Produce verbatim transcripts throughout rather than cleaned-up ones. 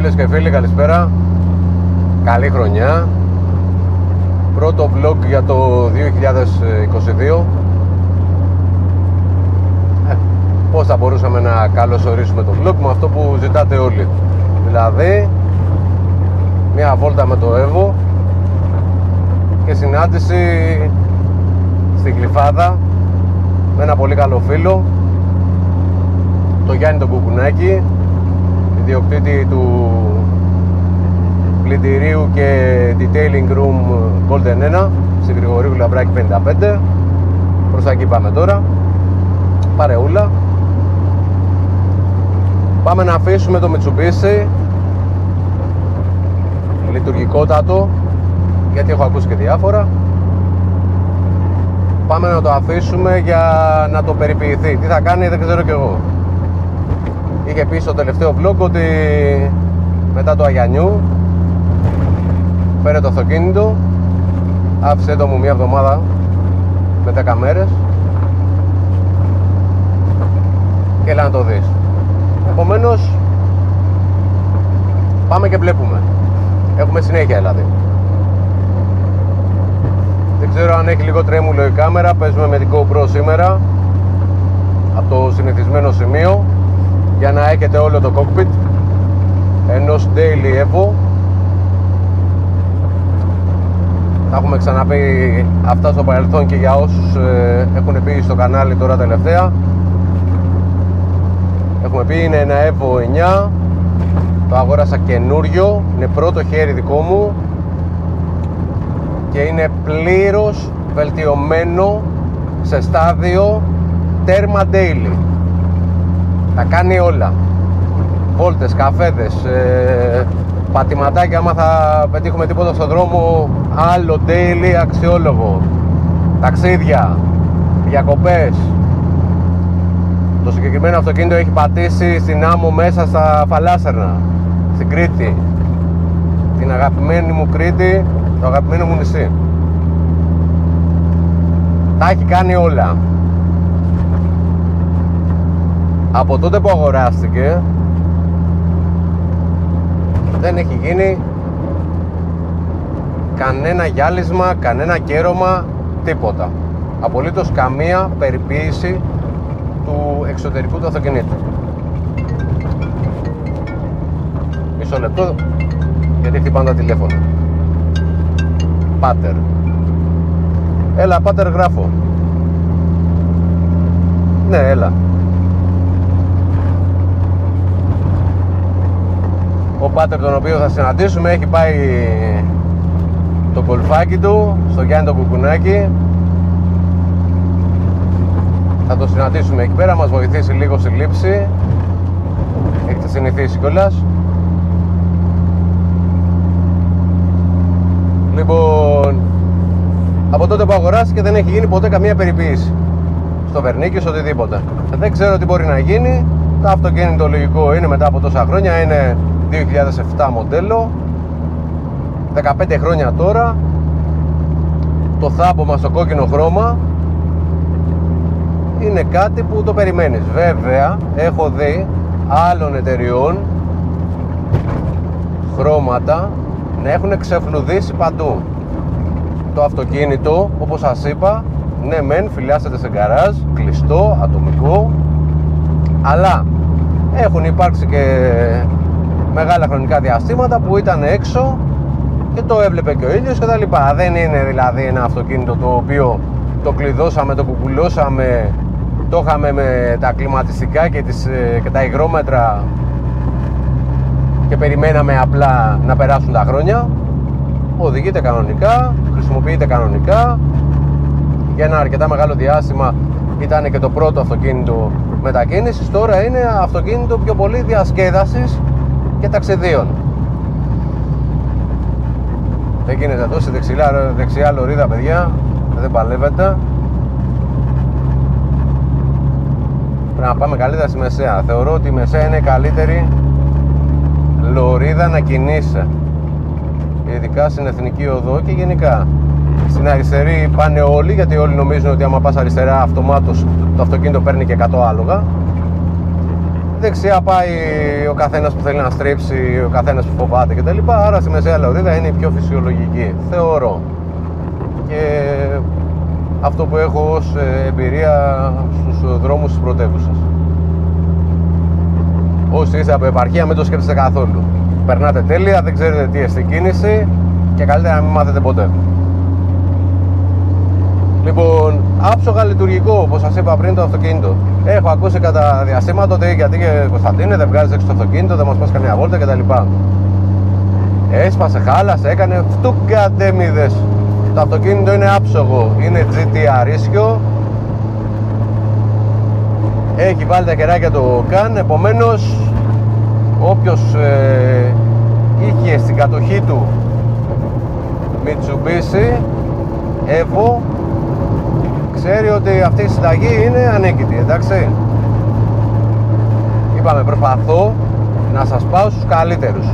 Φίλες και φίλοι, καλησπέρα. Καλή χρονιά. Πρώτο vlog για το δύο χιλιάδες είκοσι δύο. ε, Πώς θα μπορούσαμε να καλωσορίσουμε το vlog με αυτό που ζητάτε όλοι? Δηλαδή μια βόλτα με το Evo και συνάντηση στην Γλυφάδα με ένα πολύ καλό φίλο, το Γιάννη τον Κουκουνάκη, ιδιοκτήτη του πλυντηρίου και detailing room Golden ένα στην Γρηγορίου Λαμπράκη πενήντα πέντε. Προς τα εκεί πάμε τώρα, παρεούλα. Πάμε να αφήσουμε το Mitsubishi λειτουργικότατο, γιατί έχω ακούσει και διάφορα. Πάμε να το αφήσουμε για να το περιποιηθεί. Τι θα κάνει δεν ξέρω κι εγώ. Είχε πει στο τελευταίο vlog ότι μετά το Αγιανιού φέρε το αυτοκίνητο, άφησε το μου μια εβδομάδα με δέκα μέρες και έλα να το δεις. Επομένως πάμε και βλέπουμε. Έχουμε συνέχεια δηλαδή. Δεν ξέρω αν έχει λίγο τρέμουλο η κάμερα. Παίζουμε με την GoPro σήμερα από το συνηθισμένο σημείο για να έχετε όλο το cockpit ενός Daily Evo. Τα έχουμε ξαναπεί αυτά στο παρελθόν και για όσους ε, έχουν πει στο κανάλι τώρα τελευταία. Έχουμε πει είναι ένα Evo εννιά. Το αγόρασα καινούριο, είναι πρώτο χέρι δικό μου και είναι πλήρως βελτιωμένο σε στάδιο τέρμα daily. Τα κάνει όλα. Βόλτες, καφέδες, ε, πατηματάκια. Άμα θα πετύχουμε τίποτα στον δρόμο, άλλο daily αξιόλογο. Ταξίδια, διακοπές. Το συγκεκριμένο αυτοκίνητο έχει πατήσει στην άμμο μέσα στα Φαλάσσερνα, στην Κρήτη, την αγαπημένη μου Κρήτη, το αγαπημένο μου νησί. Τα έχει κάνει όλα. Από τότε που αγοράστηκε δεν έχει γίνει κανένα γυάλισμα, κανένα κέρωμα, τίποτα. Απολύτως καμία περιποίηση του εξωτερικού του αυτοκινήτου. Μισό λεπτό, γιατί χτυπάνε τα τηλέφωνα. Πάτερ. Έλα Πάτερ, γράφω. Ναι, έλα. Ο Πάτερ, τον οποίο θα συναντήσουμε, έχει πάει το κολφάκι του στο Γιάννη τον Κουκουνάκη. Θα το συναντήσουμε εκεί πέρα, μας βοηθήσει λίγο στη λήψη. Έχετε συνηθίσει κιόλας. Λοιπόν, από τότε που αγοράστηκε δεν έχει γίνει ποτέ καμία περιποίηση στο βερνίκι, στο οτιδήποτε. Δεν ξέρω τι μπορεί να γίνει. Το αυτοκίνητο λογικό είναι μετά από τόσα χρόνια, είναι δύο χιλιάδες επτά μοντέλο, δεκαπέντε χρόνια τώρα. Το θάμπομα στο κόκκινο χρώμα είναι κάτι που το περιμένεις. Βέβαια έχω δει άλλων εταιριών χρώματα να έχουν ξεφλουδίσει παντού. Το αυτοκίνητο, όπως σας είπα, ναι μεν φυλάσσεται σε γκαράζ, κλειστό, ατομικό, αλλά έχουν υπάρξει και μεγάλα χρονικά διαστήματα που ήταν έξω και το έβλεπε και ο ήλιος και τα λοιπά. Δεν είναι δηλαδή ένα αυτοκίνητο το οποίο το κλειδώσαμε, το κουκουλώσαμε, το είχαμε με τα κλιματιστικά και, τις, και τα υγρόμετρα και περιμέναμε απλά να περάσουν τα χρόνια. Οδηγείται κανονικά, χρησιμοποιείται κανονικά. Για ένα αρκετά μεγάλο διάστημα ήταν και το πρώτο αυτοκίνητο μετακίνησης. Τώρα είναι αυτοκίνητο πιο πολύ διασκέδασης και ταξιδίων. Δεν γίνεται εδώ στη δεξιά, δεξιά λωρίδα, παιδιά, δεν παλεύεται. Πρέπει να πάμε καλύτερα στη μεσαία. Θεωρώ ότι η μεσαία είναι η καλύτερη λωρίδα να κινείσαι, ειδικά στην εθνική οδό και γενικά. Στην αριστερή πάνε όλοι, γιατί όλοι νομίζουν ότι άμα πας αριστερά αυτομάτως το αυτοκίνητο παίρνει και εκατό άλογα. Δεξιά πάει ο καθένας που θέλει να στρίψει, ο καθένας που φοβάται κτλ. Άρα στη μεσαία λωρίδα είναι η πιο φυσιολογική, θεωρώ. Και αυτό που έχω ως εμπειρία στους δρόμους της πρωτεύουσας. Όσοι είστε από επαρχία, μην το σκέφτεστε καθόλου. Περνάτε τέλεια, δεν ξέρετε τι εστί κίνηση και καλύτερα να μην μάθετε ποτέ. Λοιπόν, άψογα λειτουργικό, όπως σας είπα πριν, το αυτοκίνητο. Έχω ακούσει κατά διαστήματα ότι γιατί και Κωνσταντίνε δεν βγάζεις έξω το αυτοκίνητο, δεν μας πας καμιά βόλτα κτλ. Έσπασε, χάλασε, έκανε φτουκαντέμιδες. Το αυτοκίνητο είναι άψογο, είναι τζι τι αρ ίσιο. Έχει βάλει τα κεράκια του καν, επομένως όποιος ε, είχε στην κατοχή του Mitsubishi Evo ξέρει ότι αυτή η συνταγή είναι ανέκητη, εντάξει. Είπαμε, προσπαθώ να σας πάω στους καλύτερους.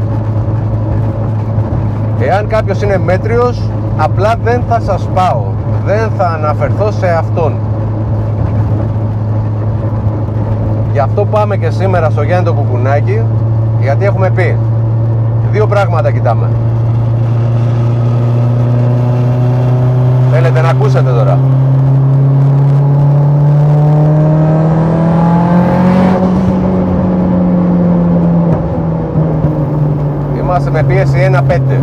Εάν κάποιος είναι μέτριος, απλά δεν θα σας πάω, δεν θα αναφερθώ σε αυτόν. Γι' αυτό πάμε και σήμερα στο Γιάννη το Κουκουνάκι, γιατί έχουμε πει δύο πράγματα κοιτάμε. Θέλετε να ακούσετε τώρα? Είμαστε με πίεση ένα πέντε.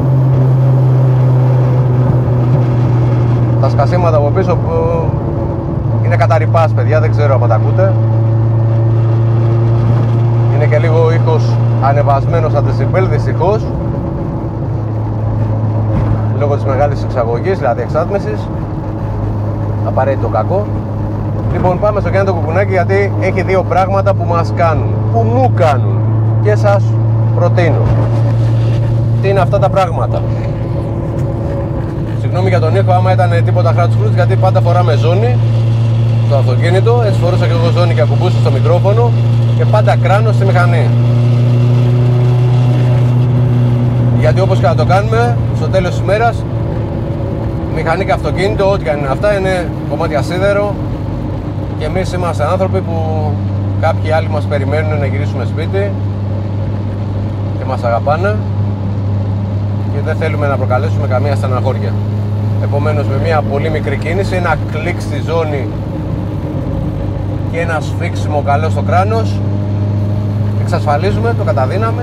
Τα σκασίματα από πίσω που είναι καταρρυπάς, παιδιά, δεν ξέρω αν τα ακούτε. Είναι και λίγο ο ήχος ανεβασμένος στα δεσιμπέλ, δυστυχώς, λόγω της μεγάλης εξαγωγής, δηλαδή εξάτμισης. Απαραίτητο κακό. Λοιπόν, πάμε στο Γιάννη το Κουκουνάκι, γιατί έχει δύο πράγματα που μας κάνουν, που μου κάνουν και σας προτείνω. Τι είναι αυτά τα πράγματα? Συγγνώμη για τον ήχο, άμα ήταν τίποτα χράτους κρούτς, γιατί πάντα φοράμε ζώνη στο αυτοκίνητο. Έτσι φορούσα και εγώ ζώνη και ακουμπούσα στο μικρόφωνο και πάντα κράνο στη μηχανή. Γιατί όπως και να το κάνουμε, στο τέλος της ημέρας, μηχανή και αυτοκίνητο, ό,τι κάνει αυτά, είναι κομμάτια σίδερο. Και εμείς είμαστε άνθρωποι που κάποιοι άλλοι μας περιμένουν να γυρίσουμε σπίτι και μας αγαπάνε και δεν θέλουμε να προκαλέσουμε καμία στεναχώρια. Επομένως, με μια πολύ μικρή κίνηση, ένα κλικ στη ζώνη και ένα σφίξιμο καλό στο κράνος, εξασφαλίζουμε το καταδύναμη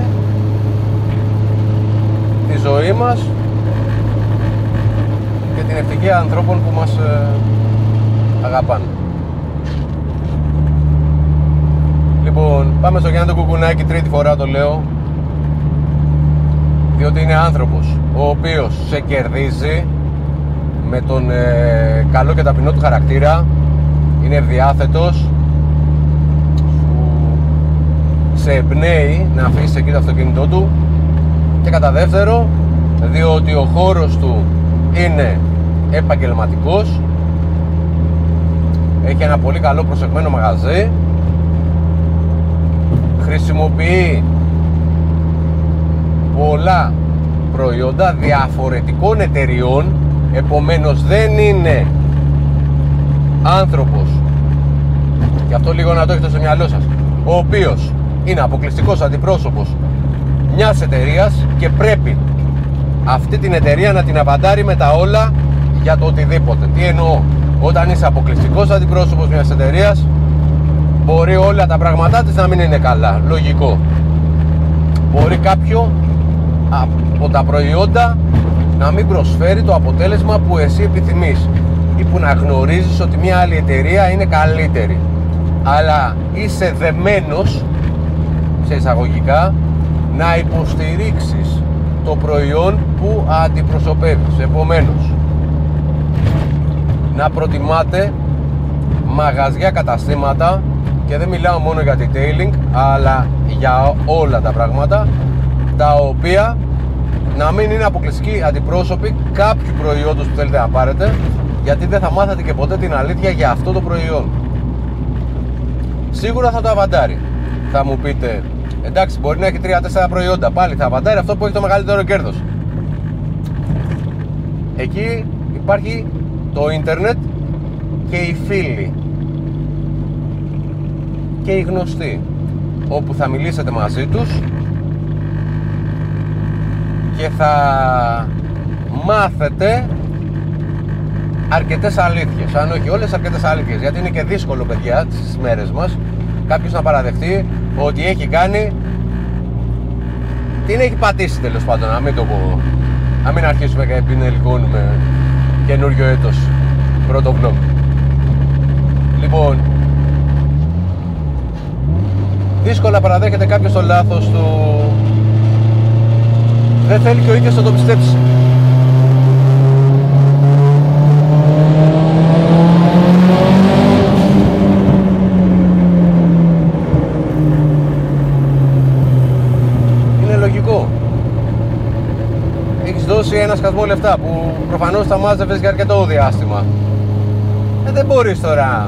τη ζωή μας και την ευτυχία ανθρώπων που μας ε, αγαπάνε. Λοιπόν, πάμε στο Γιάννη το Κουκουνάκι, τρίτη φορά το λέω, διότι είναι άνθρωπος ο οποίος σε κερδίζει με τον ε, καλό και ταπεινό του χαρακτήρα, είναι ευδιάθετος, σε εμπνέει να αφήσει εκεί το αυτοκίνητό του, και κατά δεύτερο, διότι ο χώρος του είναι επαγγελματικός, έχει ένα πολύ καλό προσεγμένο μαγαζί, χρησιμοποιεί πολλά προϊόντα διαφορετικών εταιριών, επομένως δεν είναι άνθρωπος, και αυτό λίγο να το έχετε στο μυαλό σας, ο οποίος είναι αποκλειστικός αντιπρόσωπος μιας εταιρείας και πρέπει αυτή την εταιρεία να την απαντάρει με τα όλα για το οτιδήποτε. Τι εννοώ? Όταν είσαι αποκλειστικός αντιπρόσωπος μιας εταιρείας, μπορεί όλα τα πράγματά της να μην είναι καλά, λογικό. Μπορεί κάποιο από τα προϊόντα να μην προσφέρει το αποτέλεσμα που εσύ επιθυμείς, ή που να γνωρίζεις ότι μια άλλη εταιρεία είναι καλύτερη, αλλά είσαι δεμένος, σε εισαγωγικά, να υποστηρίξεις το προϊόν που αντιπροσωπεύεις. Επομένως, να προτιμάτε μαγαζιά, καταστήματα, και δεν μιλάω μόνο για detailing, αλλά για όλα τα πράγματα, τα οποία να μην είναι αποκλειστικοί αντιπρόσωποι κάποιου προϊόντος που θέλετε να πάρετε, γιατί δεν θα μάθετε και ποτέ την αλήθεια για αυτό το προϊόν. Σίγουρα θα το αβαντάρει. Θα μου πείτε, εντάξει, μπορεί να έχει τρία τέσσερα προϊόντα, πάλι θα αβαντάρει αυτό που έχει το μεγαλύτερο κέρδος. Εκεί υπάρχει το ίντερνετ και οι φίλοι και οι γνωστοί. όπου θα μιλήσετε μαζί τους και θα μάθετε αρκετές αλήθειες, αν όχι όλες, αρκετές αλήθειες, γιατί είναι και δύσκολο, παιδιά, στις μέρες μας κάποιος να παραδεχτεί ότι έχει κάνει, την έχει πατήσει, τέλος πάντων, να μην το πω, να μην αρχίσουμε και επινελικώνουμε καινούριο έτος, πρώτο vlog. Λοιπόν, δύσκολα παραδέχεται κάποιος το λάθος του, δεν θέλει και ο ίδιος να το πιστέψει. Είναι λογικό. Έχεις δώσει ένα σκασμό λεφτά που προφανώς θα μάζευες για αρκετό διάστημα. Ε, δεν μπορείς τώρα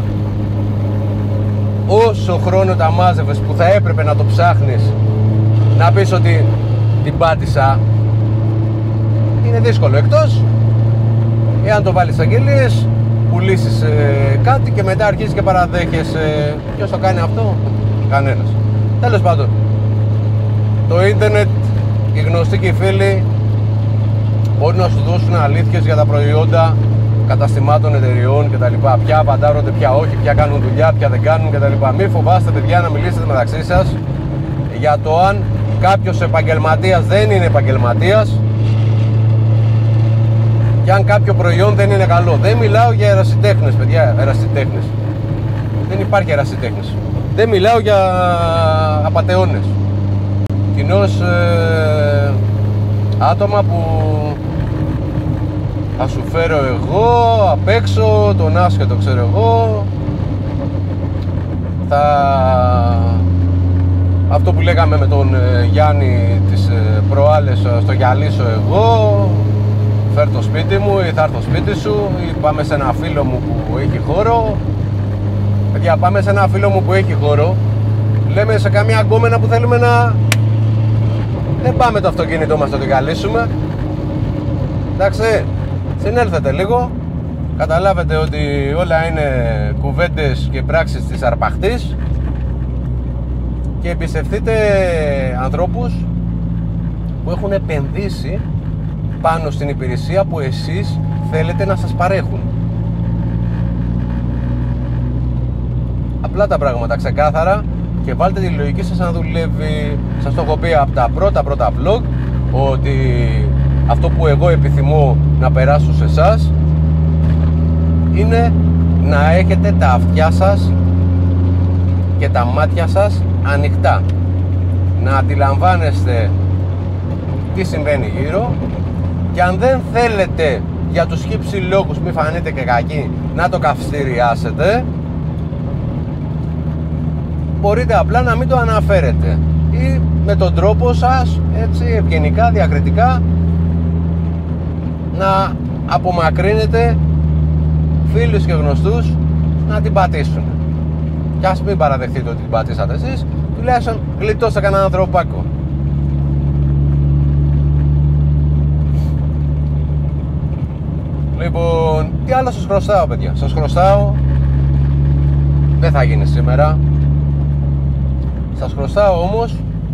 όσο χρόνο τα μάζευες που θα έπρεπε να το ψάχνεις να πεις ότι την πάτησα. Είναι δύσκολο, εκτός εάν το βάλεις αγγελίες, πουλήσεις ε, κάτι και μετά αρχίζεις και παραδέχεσαι. Ποιος το κάνει αυτό? Κανένας. Τέλος πάντων, το ίντερνετ, οι γνωστοί και οι φίλοι μπορεί να σου δώσουν αλήθειες για τα προϊόντα καταστημάτων, εταιριών κτλ. Ποια απαντάρονται, ποια όχι, ποια κάνουν δουλειά, ποια δεν κάνουν κτλ. Μην φοβάστε, παιδιά, να μιλήσετε μεταξύ σας για το αν κάποιος επαγγελματίας δεν είναι επαγγελματίας και αν κάποιο προϊόν δεν είναι καλό. Δεν μιλάω για ερασιτέχνες, παιδιά, ερασιτέχνες. Δεν υπάρχει ερασιτέχνες. Δεν μιλάω για απατεώνες. Κοινώς ε, άτομα που θα σου φέρω εγώ απ' έξω, τον άσχετο ξέρω εγώ, θα... αυτό που λέγαμε με τον ε, Γιάννη τις ε, προάλλες, στο γυαλίσω εγώ, φέρ το σπίτι μου ή θα έρθω σπίτι σου, ή πάμε σε ένα φίλο μου που έχει χώρο. Παιδιά, πάμε σε ένα φίλο μου που έχει χώρο, λέμε σε καμία γκόμενα που θέλουμε να... δεν πάμε το αυτοκίνητό μας να το γυαλίσουμε. Εντάξει, συνέλθετε λίγο, καταλάβετε ότι όλα είναι κουβέντες και πράξεις της αρπαχτής και εμπιστευτείτε ανθρώπους που έχουν επενδύσει πάνω στην υπηρεσία που εσείς θέλετε να σας παρέχουν. Απλά τα πράγματα, ξεκάθαρα, και βάλτε τη λογική σας να δουλεύει. Σας το έχω πει από τα πρώτα πρώτα vlog ότι αυτό που εγώ επιθυμώ να περάσω σε εσάς είναι να έχετε τα αυτιά σας και τα μάτια σας ανοιχτά, να αντιλαμβάνεστε τι συμβαίνει γύρω, και αν δεν θέλετε για τους χύψη λόγους, μη φανείτε και κακοί, να το καυστηριάσετε, μπορείτε απλά να μην το αναφέρετε ή με τον τρόπο σας, έτσι ευγενικά, διακριτικά, να απομακρύνετε φίλους και γνωστούς να την πατήσουν. Κι ας μην παραδεχτείτε ότι την πατήσατε εσείς, τουλάχιστον γλιτώστε κανέναν ανθρωπάκο. Λοιπόν, τι άλλο σας χρωστάω, παιδιά? Σας χρωστάω, δεν θα γίνει σήμερα, σας χρωστάω όμως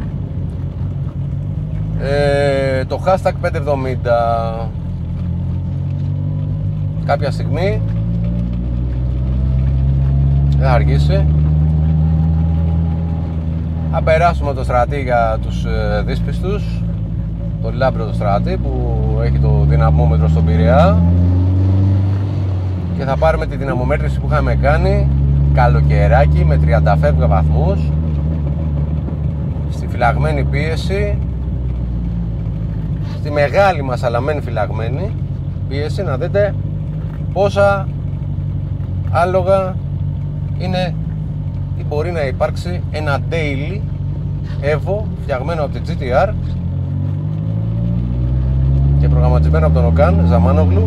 ε, το hashtag πεντακόσια εβδομήντα. Κάποια στιγμή δεν θα αργήσει, θα περάσουμε το στρατή για τους ε, δύσπιστους, τον Λάμπρο το στρατή που έχει το δυναμόμετρο στον Πειραιά, και θα πάρουμε τη δυναμομέτρηση που είχαμε κάνει καλοκαιράκι με τριάντα φεύγα βαθμούς στη φυλαγμένη πίεση, στη μεγάλη μας αλαμένη φυλαγμένη πίεση, να δείτε πόσα άλογα είναι ή μπορεί να υπάρξει ένα daily Evo φτιαγμένο από την τζι τι αρ και προγραμματισμένο από τον Οκάν Ζαμάνογλου,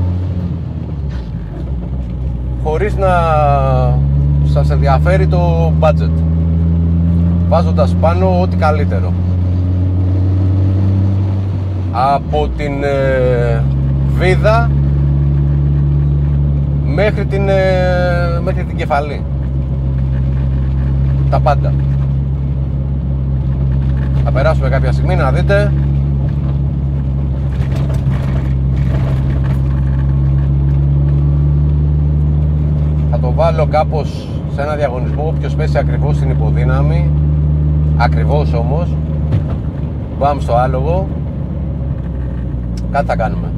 χωρίς να σας ενδιαφέρει το budget, βάζοντας πάνω ό,τι καλύτερο, από την ε, βίδα μέχρι την, ε, μέχρι την κεφαλή, τα πάντα. περάσουμε κάποια στιγμή να δείτε. Θα το βάλω κάπως σε ένα διαγωνισμό. Όποιος πέσει ακριβώς στην υποδύναμη, ακριβώς όμως, πάμε στο άλογο, κάτι θα κάνουμε.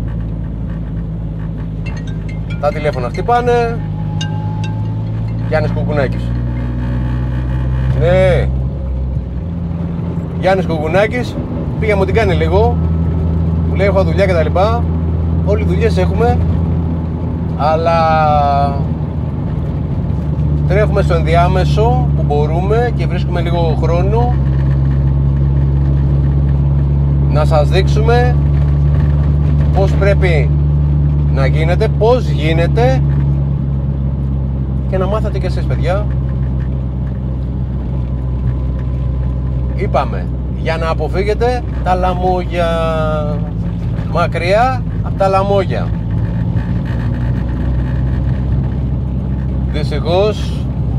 Τα τηλέφωνα χτυπάνε. Γιάννης Κουκουνάκης. Ναι. Γιάννης Κουκουνάκης. Πήγα μου την κάνει λίγο. Μου λέει έχω δουλειά και τα λοιπά. Όλοι δουλειές έχουμε. Αλλά τρέχουμε στο ενδιάμεσο που μπορούμε και βρίσκουμε λίγο χρόνο να σας δείξουμε πώς πρέπει να γίνεται, πώς γίνεται και να μάθετε και εσείς, παιδιά. Είπαμε, για να αποφύγετε τα λαμόγια, μακριά από τα λαμόγια. Δυστυχώς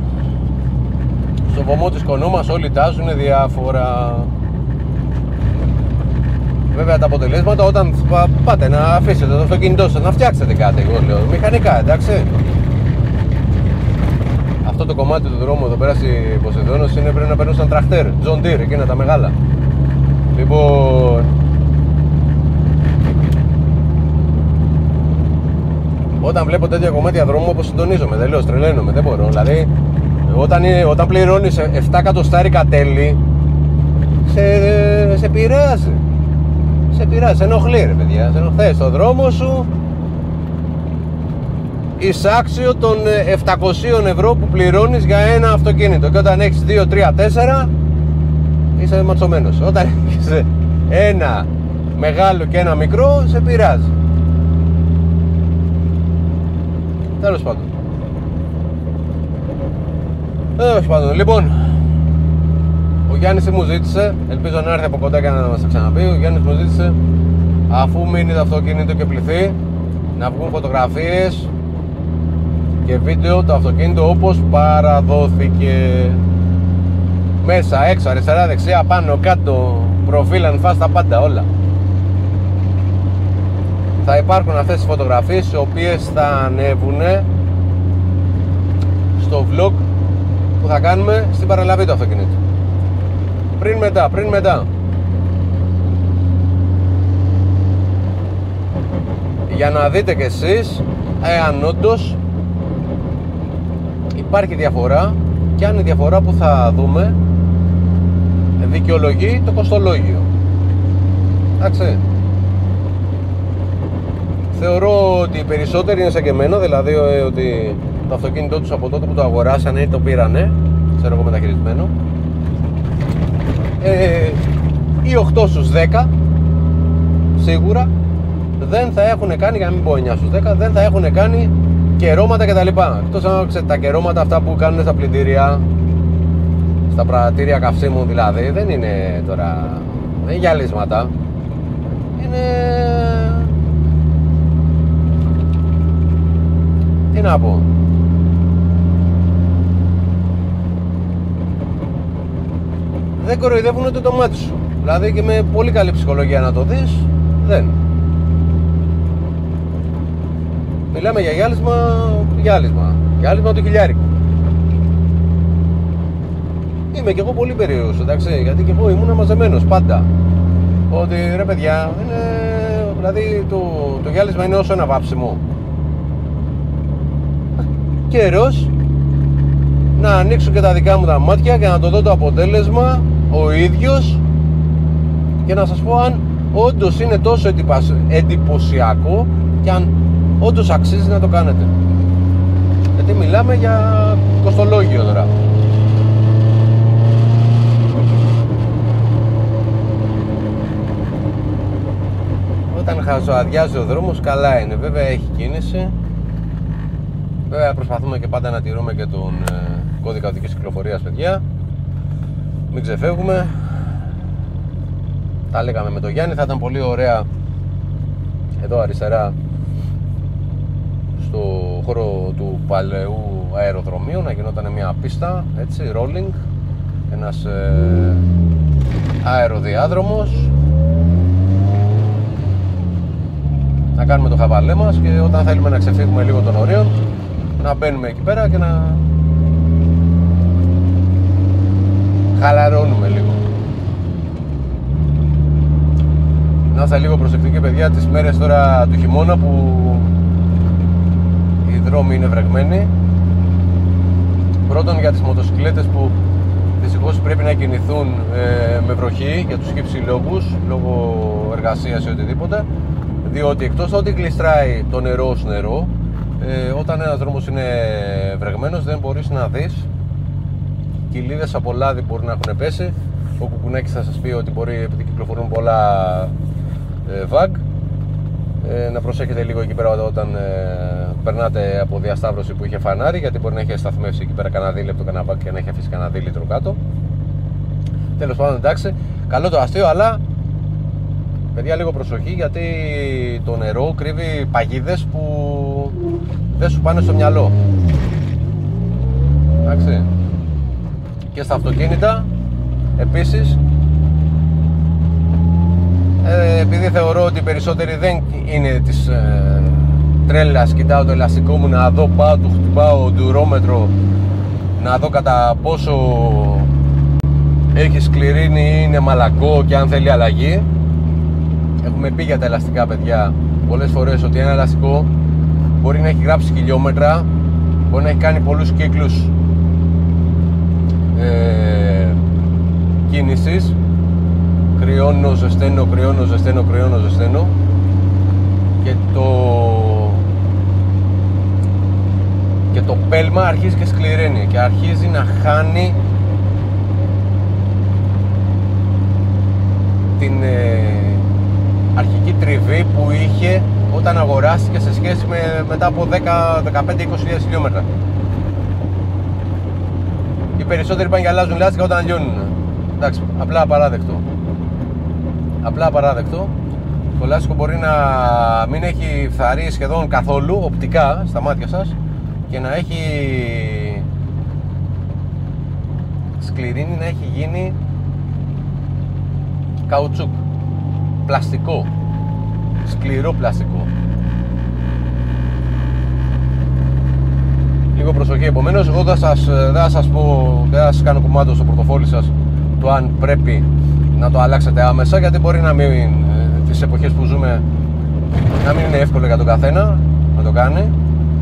στο βωμό της κονού μας όλοι τάζουν διάφορα. Βέβαια τα αποτελέσματα όταν πάτε να αφήσετε το αυτοκίνητό σας να φτιάξετε κάτι, εγώ λέω, μηχανικά, εντάξει. Αυτό το κομμάτι του δρόμου εδώ πέρα στη Ποσειδώνος είναι πρέπει να περνούσαν τραχτέρ, John Deere, εκείνα τα μεγάλα. Λοιπόν, όταν βλέπω τέτοια κομμάτια δρόμου όπως συντονίζομαι, δεν λέω, τρελαίνομαι, δεν μπορώ. Δηλαδή, όταν, όταν πληρώνεις επτά εκατοστάρικα τέλη, σε, σε πειράζει. Σε πειράζει, σε ενοχλεί ρε παιδιά. Σε ενοχλεί στο δρόμο σου εισάξιο των επτακόσια ευρώ που πληρώνεις για ένα αυτοκίνητο. Και όταν έχεις δύο, τρία, τέσσερα είσαι ματσωμένος. Όταν έχεις ένα μεγάλο και ένα μικρό, σε πειράζει. Τέλος πάντων. Τέλος πάντων, λοιπόν, ο Γιάννης μου ζήτησε, ελπίζω να έρθει από κοντά και να μας τα ξαναπεί. Ο Γιάννης μου ζήτησε, αφού μείνει το αυτοκίνητο και πληθεί, να βγουν φωτογραφίες και βίντεο το αυτοκίνητο όπως παραδόθηκε. Μέσα, έξω, αριστερά, δεξιά, πάνω, κάτω, προφίλ, ανφάς, τα πάντα, όλα. Θα υπάρχουν αυτές τις φωτογραφίες, οι οποίες θα ανέβουν στο vlog που θα κάνουμε στην παραλαβή του αυτοκίνητου. Πριν μετά, πριν μετά. Για να δείτε κι εσείς εάν όντως υπάρχει διαφορά και αν η διαφορά που θα δούμε δικαιολογεί το κοστολόγιο. Εντάξει. Θεωρώ ότι οι περισσότεροι είναι σαν και εμένα, δηλαδή ότι το αυτοκίνητό τους από τότε που το αγοράσανε ή το πήρανε, ξέρω εγώ μεταχειρισμένο, ε, οι οκτώ στους δέκα σίγουρα δεν θα έχουν κάνει, για να μην πω εννιά στους δέκα, δεν θα έχουν κάνει κερώματα κτλ. Εκτός αν ξέρετε, τα κερώματα αυτά που κάνουν στα πλυντήρια, στα πρατήρια καυσίμου δηλαδή, δεν είναι τώρα, δεν είναι γυαλίσματα, είναι, τι να πω, δεν κοροϊδεύουν ούτε το μάτι σου. Δηλαδή και με πολύ καλή ψυχολογία να το δεις, δεν. Μιλάμε για γυάλισμα, γυάλισμα, γυάλισμα του χιλιάρικου. Είμαι κι εγώ πολύ περίεργος, εντάξει, γιατί κι εγώ ήμουν μαζεμένος πάντα. Ότι ρε παιδιά, είναι, δηλαδή το, το γυάλισμα είναι όσο ένα βάψιμο. Καιρός να ανοίξω και τα δικά μου τα μάτια και να το δω το αποτέλεσμα ο ίδιος και να σας πω αν όντως είναι τόσο εντυπωσιακό και αν όντως αξίζει να το κάνετε. Γιατί μιλάμε για κοστολόγιο τώρα. Όταν χαζοαδιάζει ο δρόμος καλά είναι, βέβαια έχει κίνηση. Βέβαια προσπαθούμε και πάντα να τηρούμε και τον ε, κώδικα οδικής κυκλοφορίας, παιδιά. Μην ξεφεύγουμε. Τα λέγαμε με τον Γιάννη, θα ήταν πολύ ωραία εδώ αριστερά στο χώρο του παλαιού αεροδρομίου να γινόταν μια πίστα, έτσι, rolling, ένας ε, αεροδιάδρομος, να κάνουμε το χαβαλέ μας και όταν θέλουμε να ξεφύγουμε λίγο των ορίων να μπαίνουμε εκεί πέρα και να χαλαρώνουμε λίγο. Να είστε λίγο προσεκτικοί, παιδιά, τις μέρες τώρα του χειμώνα που οι δρόμοι είναι βρεγμένοι. Πρώτον για τις μοτοσυκλέτες που δυστυχώς πρέπει να κινηθούν ε, με βροχή για τους χύψη λόγους, λόγω εργασίας ή οτιδήποτε, διότι εκτός ότι γλιστράει το νερό ως νερό, ε, όταν ένας δρόμος είναι βρεγμένος δεν μπορείς να δεις. Κοιλίδες από λάδι μπορεί να έχουν πέσει. Ο Κουκουνάκης θα σας πει ότι μπορεί, επειδή κυκλοφορούν πολλά ε, βαγ, ε, να προσέχετε λίγο εκεί πέρα όταν ε, περνάτε από διασταύρωση που είχε φανάρι, γιατί μπορεί να έχει σταθμεύσει εκεί πέρα κανένα δίλεπτο κανένα βαγ και να έχει αφήσει κανένα δίλητρο κάτω. Τέλος πάντων, εντάξει, καλό το αστείο, αλλά παιδιά λίγο προσοχή, γιατί το νερό κρύβει παγίδες που δεν σου πάνε στο μυαλό. Εντάξει. Και στα αυτοκίνητα επίσης, ε, επειδή θεωρώ ότι οι περισσότεροι δεν είναι της ε, τρέλας, κοιτάω το ελαστικό μου να δω, πάω, του χτυπάω ντουρόμετρο να δω κατά πόσο έχει σκληρίνει ή είναι μαλακό και αν θέλει αλλαγή. Έχουμε πει για τα ελαστικά, παιδιά, πολλές φορές ότι ένα ελαστικό μπορεί να έχει γράψει χιλιόμετρα, μπορεί να έχει κάνει πολλούς κύκλους ε, κίνησης, κρυώνω, ζεσταίνω, κρυώνω, ζεσταίνω, κρυώνω, ζεσταίνω, και το και το πέλμα αρχίζει και σκληραίνει και αρχίζει να χάνει την ε, αρχική τριβή που είχε όταν αγοράστηκε σε σχέση με μετά από δέκα, δεκαπέντε, είκοσι χιλιάδες χιλιόμετρα. Οι περισσότεροι πάνε και αλλάζουν λάστιχα όταν λιώνουν. Εντάξει, απλά απαράδεκτο. Απλά απαράδεκτο. Το λάστιχο μπορεί να μην έχει φθαρεί σχεδόν καθόλου οπτικά στα μάτια σας και να έχει σκληρίνει, να έχει γίνει καουτσούκ, πλαστικό, σκληρό πλαστικό. Λίγο προσοχή επομένως. Εγώ δεν θα σας, δεν θα σας πω, δεν θα σας κάνω κουμάντο στο πορτοφόλι σας το αν πρέπει να το αλλάξετε άμεσα, γιατί μπορεί να μην, τις εποχές που ζούμε, να μην είναι εύκολο για τον καθένα να το κάνει,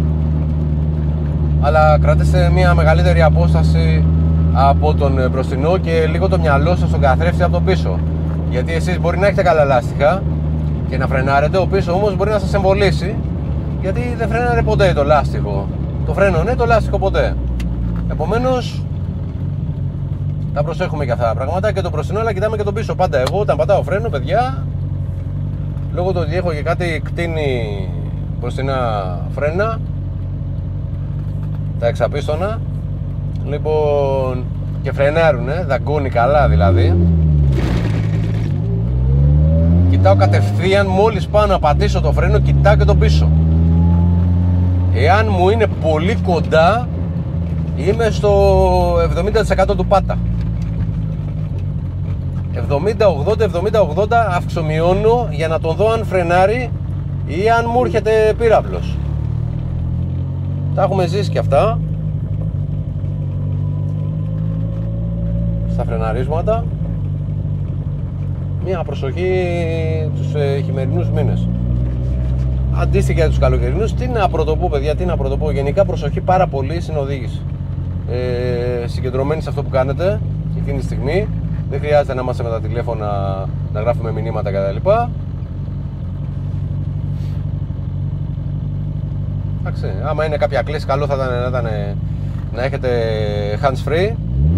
αλλά κρατήστε μια μεγαλύτερη απόσταση από τον μπροστινό και λίγο το μυαλό σας στον καθρέφτη από το πίσω, γιατί εσείς μπορεί να έχετε καλά λάστιχα και να φρενάρετε, ο πίσω όμως μπορεί να σας εμβολήσει, γιατί δεν φρέναρε ποτέ το λάστιχο. Το φρένο ναι, το λάστιχο ποτέ. Επομένως τα προσέχουμε για αυτά τα πράγματα, και το μπροστινό, αλλά κοιτάμε και τον πίσω πάντα. Εγώ όταν πατάω φρένο, παιδιά, λόγω του ότι έχω και κάτι κτίνη μπροστινά φρένα, τα εξαπίστωνα, λοιπόν, και φρενάρουνε, δαγκώνει καλά δηλαδή, κοιτάω κατευθείαν, μόλις πάω να πατήσω το φρένο, κοιτάω και τον πίσω. Εάν μου είναι πολύ κοντά, είμαι στο εβδομήντα τοις εκατό του πάτα. εβδομήντα ογδόντα, εβδομήντα ογδόντα αυξομειώνω για να τον δω αν φρενάρει ή αν μου έρχεται πύραυλος. Τα έχουμε ζήσει και αυτά στα φρεναρίσματα. Μία προσοχή τους ε, χειμερινούς μήνες. Αντίστοιχα για τους καλοκαιρινούς, τι να πρωτοπώ, παιδιά, τι να πρωτοπώ. Γενικά προσοχή πάρα πολύ στην οδήγηση. Ε, συγκεντρωμένοι σε αυτό που κάνετε εκείνη τη στιγμή. Δεν χρειάζεται να είμαστε με τα τηλέφωνα να γράφουμε μηνύματα κτλ. Εντάξει, άμα είναι κάποια κλίση, καλό θα ήταν να, ήταν, να έχετε hands free.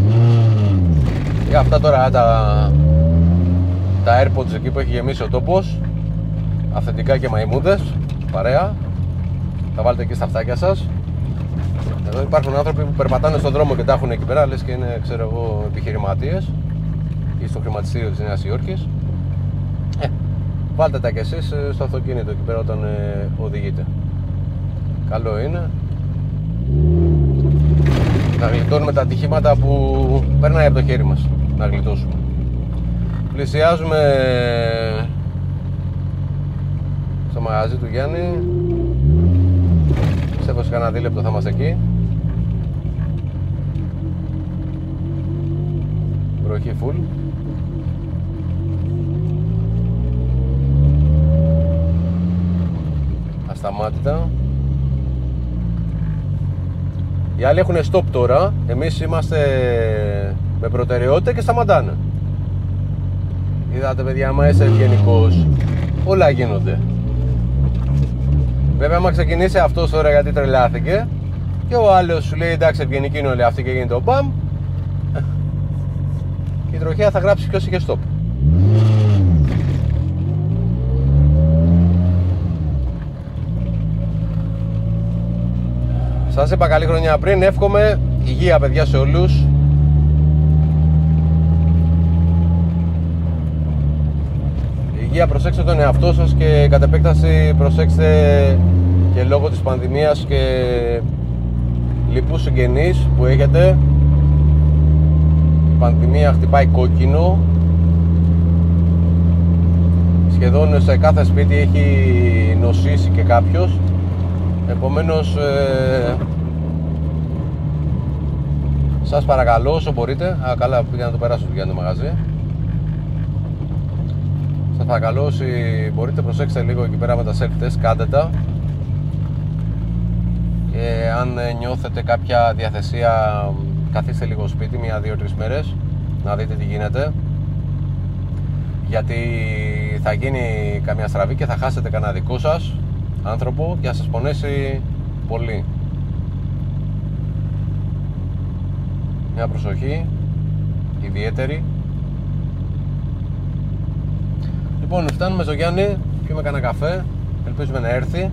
Για αυτά τώρα τα, τα AirPods εκεί που έχει γεμίσει ο τόπος, αυθεντικά και μαϊμούδες, παρέα, τα βάλετε εκεί στα αυτάκια σας. Εδώ υπάρχουν άνθρωποι που περπατάνε στον δρόμο και τα έχουν εκεί πέρα, λες και είναι, ξέρω εγώ, επιχειρηματίες ή στο χρηματιστήριο της Νέας Υόρκης. Ε, βάλτε τα κι εσείς στο αυτοκίνητο εκεί πέρα όταν ε, οδηγείτε. Καλό είναι να γλιτώνουμε τα ατυχήματα που περνάει από το χέρι μας, να γλιτώσουμε. Πλησιάζουμε στο μαγαζί του Γιάννη. Πιστεύω σε κανένα δίλεπτο θα είμαστε εκεί. Βροχή full. Ασταμάτητα. Οι άλλοι έχουν stop τώρα. Εμείς είμαστε με προτεραιότητα και σταματάνε. Είδατε παιδιά, άμα είσαι ευγενικός, όλα γίνονται. Βέβαια άμα ξεκινήσει αυτός τώρα γιατί τρελάθηκε και ο άλλος σου λέει εντάξει ευγενική είναι όλοι αυτοί και γίνεται ο μπαμ, και η τροχέα θα γράψει ποιος είχε stop. Σας είπα καλή χρονιά πριν, εύχομαι υγεία παιδιά σε όλους. Υγεία, προσέξτε τον εαυτό σας και κατ' επέκταση προσέξτε και λόγω της πανδημίας και λοιπούς συγγενείς που έχετε. Η πανδημία χτυπάει κόκκινο. Σχεδόν σε κάθε σπίτι έχει νοσήσει και κάποιος. Επομένως ε, σας παρακαλώ όσο μπορείτε. Α, καλά, πήγα να το περάσω για το μαγαζί. Σας παρακαλώ όσοι μπορείτε προσέξτε λίγο εκεί πέρα με τα self-test, κάντε τα. Και αν νιώθετε κάποια διαθεσία, καθίστε λίγο σπίτι μία, δύο, τρεις μέρες να δείτε τι γίνεται. Γιατί θα γίνει καμιά στραβή και θα χάσετε κανένα δικό σας άνθρωπο και θα σας πονέσει πολύ. Μια προσοχή ιδιαίτερη. Λοιπόν, φτάνουμε στο Γιάννη, πιούμε κανένα καφέ, ελπίζουμε να έρθει.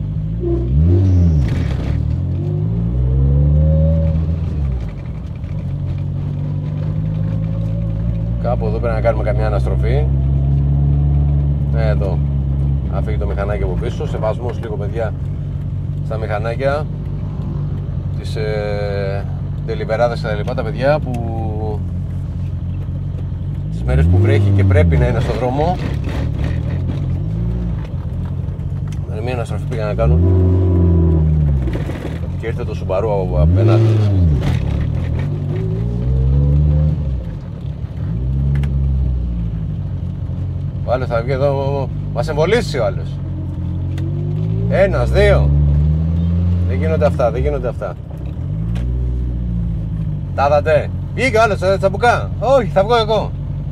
Κάπου εδώ πρέπει να κάνουμε καμιά αναστροφή. Ε, εδώ, να φύγει το μηχανάκι από πίσω, σεβασμός λίγο παιδιά στα μηχανάκια, τις ε, ντελιβεράδες και τα λοιπά, τα παιδιά που τις μέρες που βρέχει και πρέπει να είναι στο δρόμο. Με μία αναστροφή πήγα να κάνω και ήρθε το Σουμπαρού από απέναντι. Ο άλλος θα βγει εδώ, μας εμβολήσει ο άλλος. Ένας, δύο. Δεν γίνονται αυτά, δεν γίνονται αυτά. Τα δατε. Βγήκε ο άλλος, τσαμπουκά. Όχι, θα βγω εγώ.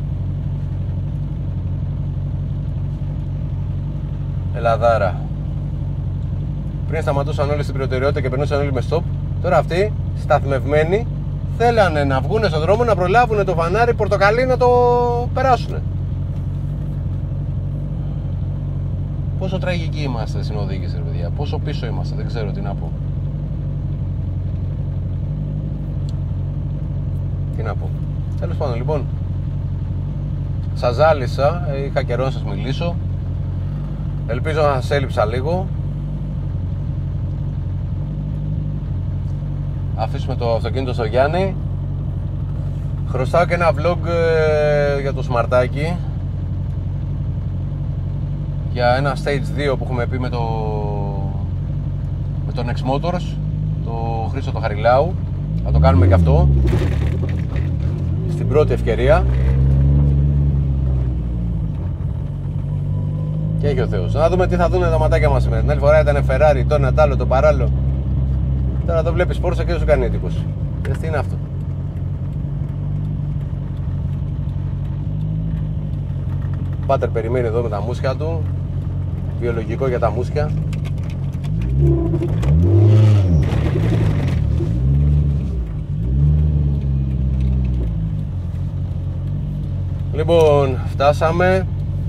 Ελαδάρα. Πριν σταματούσαν όλοι στην προτεραιότητα και περνούσαν όλοι με stop, τώρα αυτοί, σταθμευμένοι, θέλανε να βγουν στον δρόμο να προλάβουν το φανάρι πορτοκαλί να το περάσουν. Πόσο τραγικοί είμαστε στην οδήγηση, ρε παιδιά. Πόσο πίσω είμαστε, δεν ξέρω τι να πω. Τι να πω. Τέλος πάντων, λοιπόν, σας ζάλισα, είχα καιρό να σας μιλήσω. Ελπίζω να σας έλειψα λίγο. Αφήσουμε το αυτοκίνητο στο Γιάννη. Χρωστάω και ένα vlog ε, για το σμαρτάκι, για ένα stage δύο που έχουμε πει με, το, με τον X Motors, το Χρήστο το Χαριλάου. Θα το κάνουμε και αυτό στην πρώτη ευκαιρία. Και έχει ο Θεός. Να δούμε τι θα δουν τα ματάκια μας σήμερα. Την άλλη φορά ήταν Ferrari, το ένα, το άλλο, το παράλληλο. Τώρα το βλέπεις Porsche και δεν σου κάνει εντύπωση. Δες τι είναι αυτό. Πάτερ περιμένει εδώ με τα μουσια του. Βιολογικό για τα μουσια. Λοιπόν, φτάσαμε.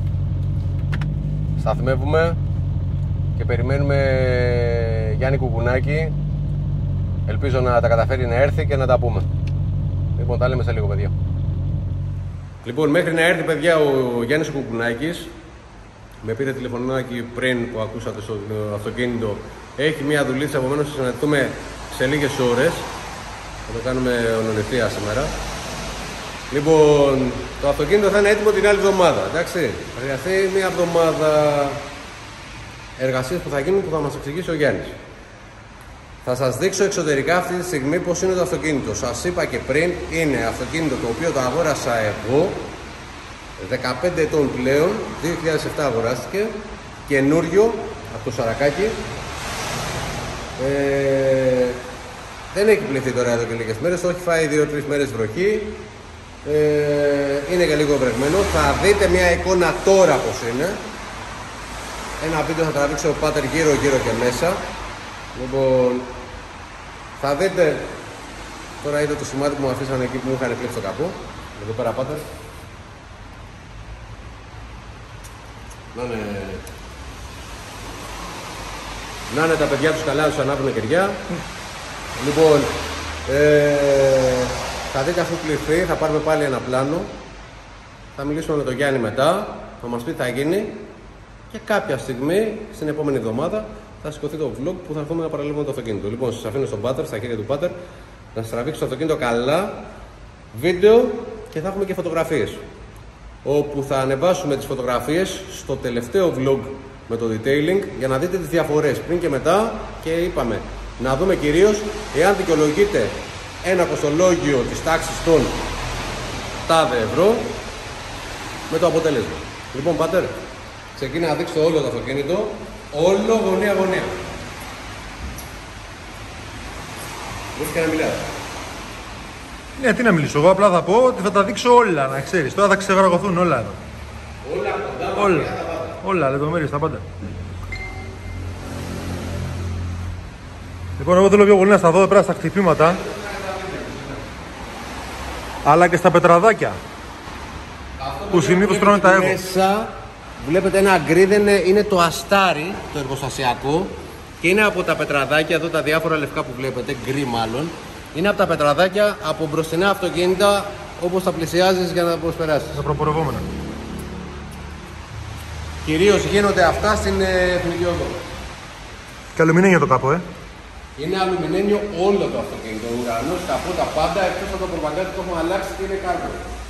Σταθμεύουμε και περιμένουμε Γιάννη Κουκουνάκη. Ελπίζω να τα καταφέρει να έρθει και να τα πούμε. Λοιπόν, τα λέμε σε λίγο παιδιά. Λοιπόν, μέχρι να έρθει παιδιά ο Γιάννης Κουκουνάκης, με πήρε τηλεφωνάκι πριν που ακούσατε στο αυτοκίνητο, έχει μια δουλίτσα, επομένως θα συναντηθούμε σε λίγες ώρες. Θα το κάνουμε ονονευτία σήμερα. Λοιπόν, Το αυτοκίνητο θα είναι έτοιμο την άλλη εβδομάδα, εντάξει. Θα χρειαστεί μία εβδομάδα εργασίες που θα γίνουν, που θα μας εξηγήσει ο Γιάννης. Θα σας δείξω εξωτερικά αυτή τη στιγμή πώς είναι το αυτοκίνητο. Σας είπα και πριν, είναι αυτοκίνητο το οποίο το αγόρασα εγώ, δεκαπέντε ετών πλέον, δύο χιλιάδες επτά αγοράστηκε, καινούριο από το Σαρακάκι. Ε, δεν έχει πληθεί τώρα εδώ και λίγες μέρες, το έχει φάει δύο τρεις μέρες βροχή. Ε, είναι και λίγο βρεγμένο. Θα δείτε μια εικόνα τώρα πως είναι. Ένα βίντεο θα τραβήξει ο Πάτερ γύρω γύρω και μέσα. Λοιπόν, θα δείτε. Τώρα είδα το σημάδι που μου αφήσανε εκεί που μου είχαν κλέψει το καπό. Εδώ πέρα Πάτερ. Να είναι... Να είναι τα παιδιά τους καλά, τους ανάβουν κεριά. Λοιπόν, ε, θα δείτε αφού πληθεί, θα πάρουμε πάλι ένα πλάνο. Θα μιλήσουμε με τον Γιάννη μετά, θα μας πει τι θα γίνει. Και κάποια στιγμή, στην επόμενη εβδομάδα, θα σηκωθεί το vlog που θα έρθουμε να παραλάβουμε το αυτοκίνητο. Λοιπόν, σας αφήνω στον Πάτερ, στα χέρια του Πάτερ, να σας τραβήξει το αυτοκίνητο καλά, βίντεο και θα έχουμε και φωτογραφίες. Όπου θα ανεβάσουμε τις φωτογραφίες στο τελευταίο vlog με το detailing για να δείτε τις διαφορές πριν και μετά. Και είπαμε να δούμε κυρίως εάν δικαιολογείται ένα κοστολόγιο της τάξης των τάδε ευρώ με το αποτέλεσμα. Λοιπόν Πάτερ, ξεκινά να δείξω όλο το αυτοκίνητο, όλο γωνία γωνία. Μπορείς και να μιλάς. Ναι, τι να μιλήσω, εγώ απλά θα πω ότι θα τα δείξω όλα, να ξέρεις. Τώρα θα ξεβραγωθούν όλα εδώ. Όλα κοντά, όλα, μακριά, τα πάντα. όλα, λεπτομέρειες, τα πάντα. Λοιπόν, εγώ θέλω πιο πολύ να σταθώ εδώ πέρα στα χτυπήματα, αλλά και στα πετραδάκια που συνήθως τρώνε τα εύω. Μέσα βλέπετε ένα γκρι, είναι το αστάρι, το εργοστασιακό, και είναι από τα πετραδάκια εδώ, τα διάφορα λευκά που βλέπετε, γκρι μάλλον. Είναι από τα πετραδάκια από μπροστινά αυτοκίνητα, όπως τα πλησιάζεις για να προσπεράσεις. Τα προπορευόμενα. Κυρίως γίνονται αυτά στην Εθνική Οδό. Και αλουμινένιο το κάπου, ε. Είναι αλουμινένιο όλο το αυτοκίνητο. Ο ουρανός, τα φώτα πάντα, εκτός από το προπαγκάτι που έχουμε αλλάξει και είναι κάρβο.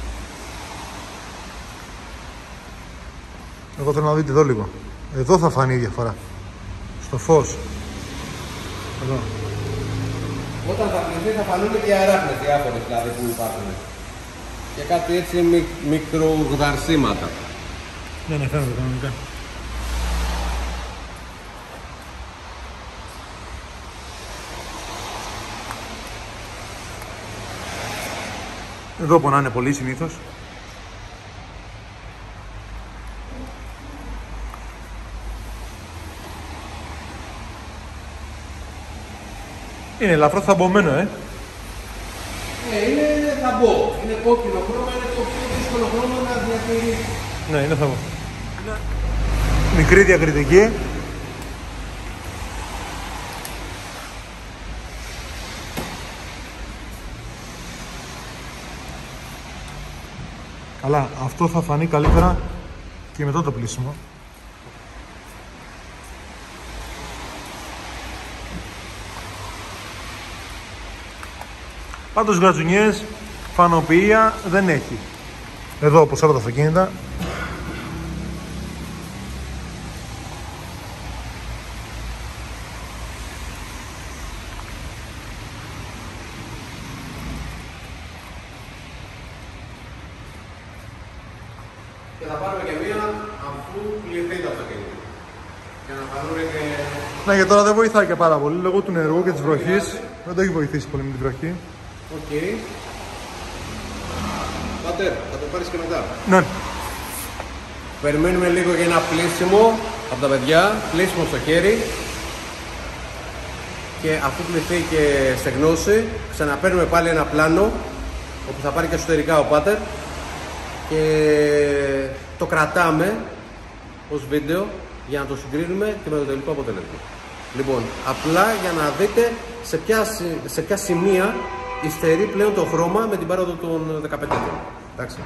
Εγώ θέλω να δείτε εδώ λίγο. Εδώ θα φανεί η διαφορά. Στο φως. Εδώ. Όταν θα πληθεί θα φανούν και οι αράχνες διάφορες δηλαδή που υπάρχουν. Και κάτι έτσι μικ, μικρογδαρσίματα. Ναι, ναι, φαίνεται κανονικά. Εδώ πονάνε πολύ συνήθως. Είναι ελαφρώς θαμπωμένο, ε. Ναι, είναι θαμπό. Είναι κόκκινο χρώμα, είναι το πιο δύσκολο χρώμα να διατηρήσει. Ναι, είναι θαμπό. Μικρή διακριτική. Αλλά αυτό θα φανεί καλύτερα και μετά το πλήσιμο. Πάντως γρατζουνιές, φανοποιία δεν έχει. Εδώ όπως όλα τα αυτοκίνητα. Και θα πάρουμε και μία αφού πληθεί το αυτοκίνητο. Για να φανούν και... Ναι, και τώρα δεν βοηθάει και πάρα πολύ λόγω του νερού και της βροχής. Δεν το έχει βοηθήσει πολύ με την βροχή. Οκ. Okay. Πάτερ, θα το πάρεις και μετά. Ναι. Περιμένουμε λίγο για ένα πλήσιμο από τα παιδιά. Πλήσιμο στο χέρι. Και αφού πληθεί και στεγνώσει, ξαναπαίρνουμε πάλι ένα πλάνο όπου θα πάρει και εσωτερικά ο Πάτερ. Και το κρατάμε ως βίντεο για να το συγκρίνουμε και με το τελικό αποτέλεσμα. Λοιπόν, απλά για να δείτε σε ποια, σε ποια σημεία υστερεί πλέον το χρώμα με την πάροδο των δεκαπέντε ετών. Εντάξει.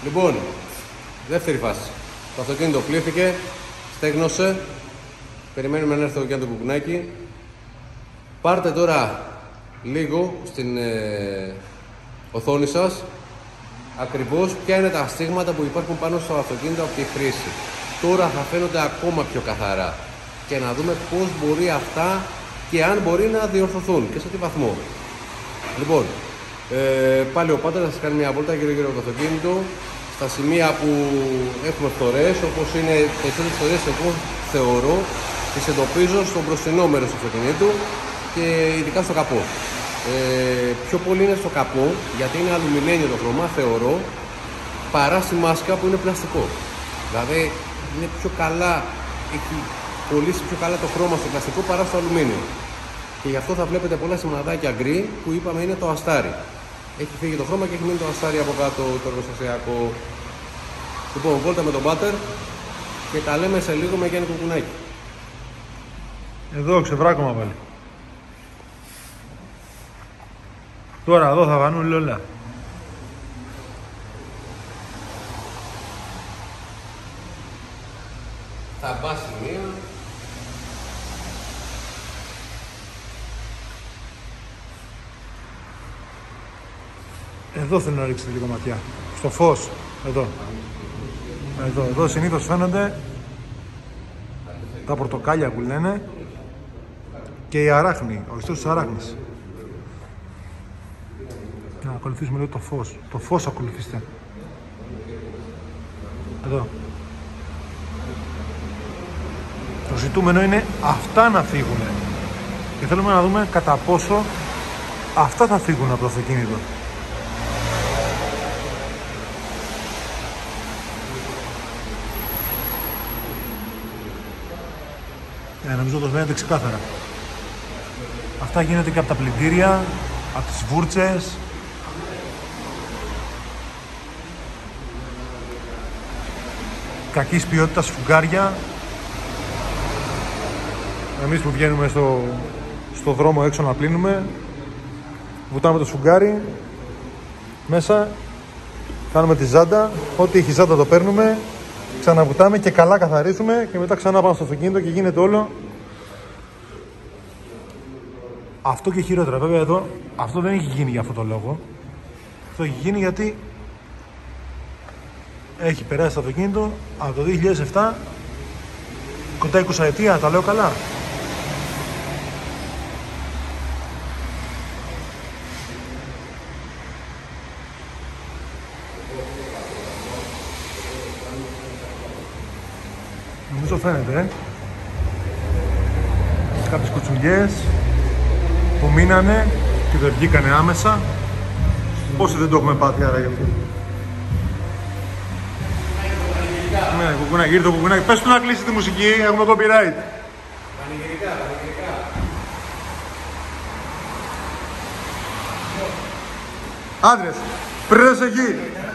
Λοιπόν, δεύτερη φάση. Το αυτοκίνητο πλήθηκε, στέγνωσε. Περιμένουμε να έρθει και το κουκουνάκι. Πάρτε τώρα λίγο στην ε, οθόνη σας ακριβώς ποια είναι τα στίγματα που υπάρχουν πάνω στο αυτοκίνητο από τη χρήση. Τώρα θα φαίνονται ακόμα πιο καθαρά και να δούμε πώς μπορεί αυτά και αν μπορεί να διορθωθούν και σε τι βαθμό. Λοιπόν, ε, πάλι ο Πάτερ θα σας κάνει μια βόλτα γύρω γύρω από το αυτοκίνητο στα σημεία που έχουμε φθορές, όπως είναι περισσότερες φθορές εγώ θεωρώ τις εντοπίζω στο μπροστινό μέρος του αυτοκινήτου και ειδικά στο καπό. Ε, πιο πολύ είναι στο καπό γιατί είναι αλουμινένιο το χρώμα, θεωρώ, παρά στη μάσκα που είναι πλαστικό. Δηλαδή είναι πιο καλά, έχει κολλήσει πιο καλά το χρώμα στο πλαστικό παρά στο αλουμίνιο. Και γι' αυτό θα βλέπετε πολλά σημαδάκια γκρι που είπαμε είναι το αστάρι. Έχει φύγει το χρώμα και έχει μείνει το αστάρι από κάτω το εργοστασιακό. Λοιπόν, βόλτα με τον Πάτερ και τα λέμε σε λίγο με Γιάννη Κουκουνάκη. Εδώ ξεβράκωμα πάλι. Τώρα εδώ θα βανούν όλα. Θα πά σημεία. Εδώ θέλω να ρίξετε λίγο ματιά. Στο φως. Εδώ. Εδώ, εδώ συνήθως φαίνονται τα πορτοκάλια που λένε και η αράχνη, ο ιστός της αράχνης. Να ακολουθήσουμε λίγο το φως. Το φως ακολουθήστε. Εδώ. Το ζητούμενο είναι αυτά να φύγουν. Και θέλουμε να δούμε κατά πόσο αυτά θα φύγουν από το αυτοκίνητο. Ε, νομίζω το φαίνεται ξεκάθαρα. Αυτά γίνονται και από τα πλυντήρια, από τις βούρτσες. Κακής ποιότητας φουγγάρια. Εμείς που βγαίνουμε στο, στο δρόμο έξω να πλύνουμε, βουτάμε το σφουγγάρι μέσα, κάνουμε τη ζάντα, ό,τι έχει ζάντα το παίρνουμε, ξαναβουτάμε και καλά καθαρίζουμε και μετά ξανά πάμε στο αυτοκίνητο και γίνεται όλο αυτό και χειρότερα. Βέβαια εδώ αυτό δεν έχει γίνει για αυτό το λόγο. Αυτό έχει γίνει γιατί έχει περάσει το αυτοκίνητο από το δύο χιλιάδες επτά, κοντά είκοσι ετία, τα λέω καλά. Νομίζω φαίνεται, ε. Κάποιες κουτσουλιές που μείνανε και δεν βγήκανε άμεσα. Πόσοι δεν το έχουμε πάθει άρα γι' αυτό. Ναι, κουκουνάκι, ήρθε το κουκουνάκι. Πες του να κλείσει τη μουσική, έχουμε copyright. Πανηγυρικά, πανηγυρικά. Άντρες, προσοχή.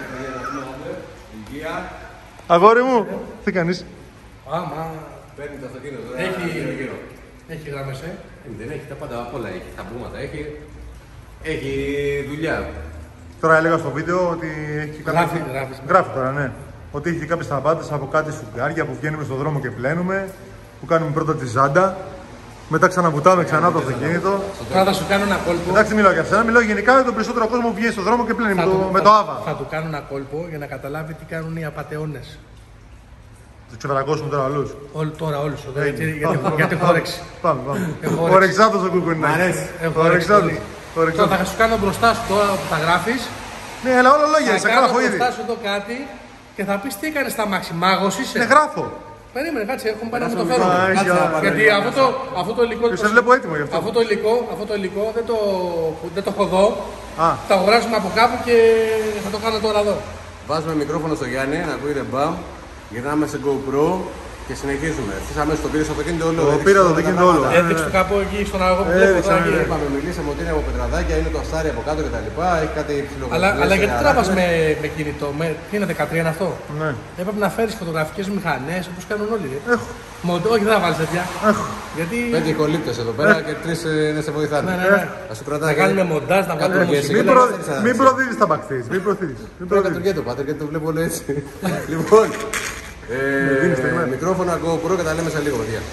Αγόρι μου, τι κάνεις? Άμα παίρνει το αυτοκίνητο, Έχει, γύρω. έχει γράμμες, ε. Δεν έχει τα πάντα, απ' όλα έχει. Τα μπούματα έχει. Έχει δουλειά. Τώρα έλεγα στο βίντεο ότι έχει και Γράφει, κάποια... γράφει. Γράφει τώρα, ναι. Ότι έχει και κάποιες ταμπάτες από κάτι σφουγγάρια που βγαίνουμε στον δρόμο και πλένουμε, που κάνουμε πρώτα τη ζάντα, μετά ξαναβουτάμε ξανά το αυτοκίνητο. Τώρα θα σου κάνω ένα κόλπο. Εντάξει, μιλάω για σένα, μιλάω γενικά για τον περισσότερο κόσμο που βγαίνει στον δρόμο και πλένει με, το, του- με θα- το άβα. Θα του κάνω ένα κόλπο για να καταλάβει τι κάνουν οι απατεώνες. Του ξεβρακώσουμε τώρα όλους. Όλοι, τώρα όλους εδώ, Έγινε. γιατί, γιατί, γιατί έχω όρεξη. Πάμε, πάμε. Έχω Ο όρεξη. Ρεξάτος ο κουκουνάκι. Μ' αρέσει, έχω Ο όρεξη Ρεξάτος. πολύ. Ο Τώρα Ρεξάτος. θα σου κάνω μπροστά σου τώρα που τα γράφεις. Ναι, αλλά όλα λόγια, σε Θα κάνω γράφω ήδη. μπροστά σου εδώ κάτι και θα πεις τι έκανες στα μάξι. Μάγος είσαι. Ναι, γράφω. Περίμενε, κάτσε, έχουμε πάει να μου το Περάσαμε φέρουμε. μικρό. Κάτσε, Άγια, γιατί Παναγία. αυτό το, αυτό το υλικό. Και σε βλέπω έτοιμο γι' αυτό. Αυτό το υλικό, αυτό το υλικό δεν, το, δεν το έχω εδώ. Α. Το αγοράζουμε από κάπου και θα το κάνω τώρα εδώ. Βάζουμε μικρόφωνο στο Γιάννη, να ακούγεται μπαμ. Γυρνάμε σε GoPro Και συνεχίζουμε. Ευθύς αμέσως το πήρες στο αυτοκίνητο όλο. Το πήρα το αυτοκίνητο όλο. Έδειξε το καπό εκεί στον αγώνα που βλέπω τώρα εκεί. Είπαμε, μιλήσαμε ότι είναι από πετραδάκια, είναι το αστάρι από κάτω κτλ. Έχει κάτι ψηλοβολικές. Αλλά, αλλά γιατί τράβας με, με κινητό, με, τι είναι δεκατρία είναι αυτό. Ναι. Έπρεπε να φέρεις φωτογραφικές μηχανές όπως κάνουν όλοι. Έχω. Μοντ, όχι, δεν θα βάλεις τέτοια. Έχω. Γιατί... Πέντε κολλήπτες εδώ πέρα και τρεις να σε βοηθάνε. Ναι, ναι, ναι. Θα σου κρατάει. Να κάνουμε μοντάζ, να βάλουμε μουσική. Μην, προ... μην προδίδεις τα backstage. Μην προδίδεις. Πρέπει να το πάτερ γιατί το βλέπω όλο έτσι. Λοιπόν, ε, μικρόφωνα GoPro και τα λέμε σε λίγο, παιδιά.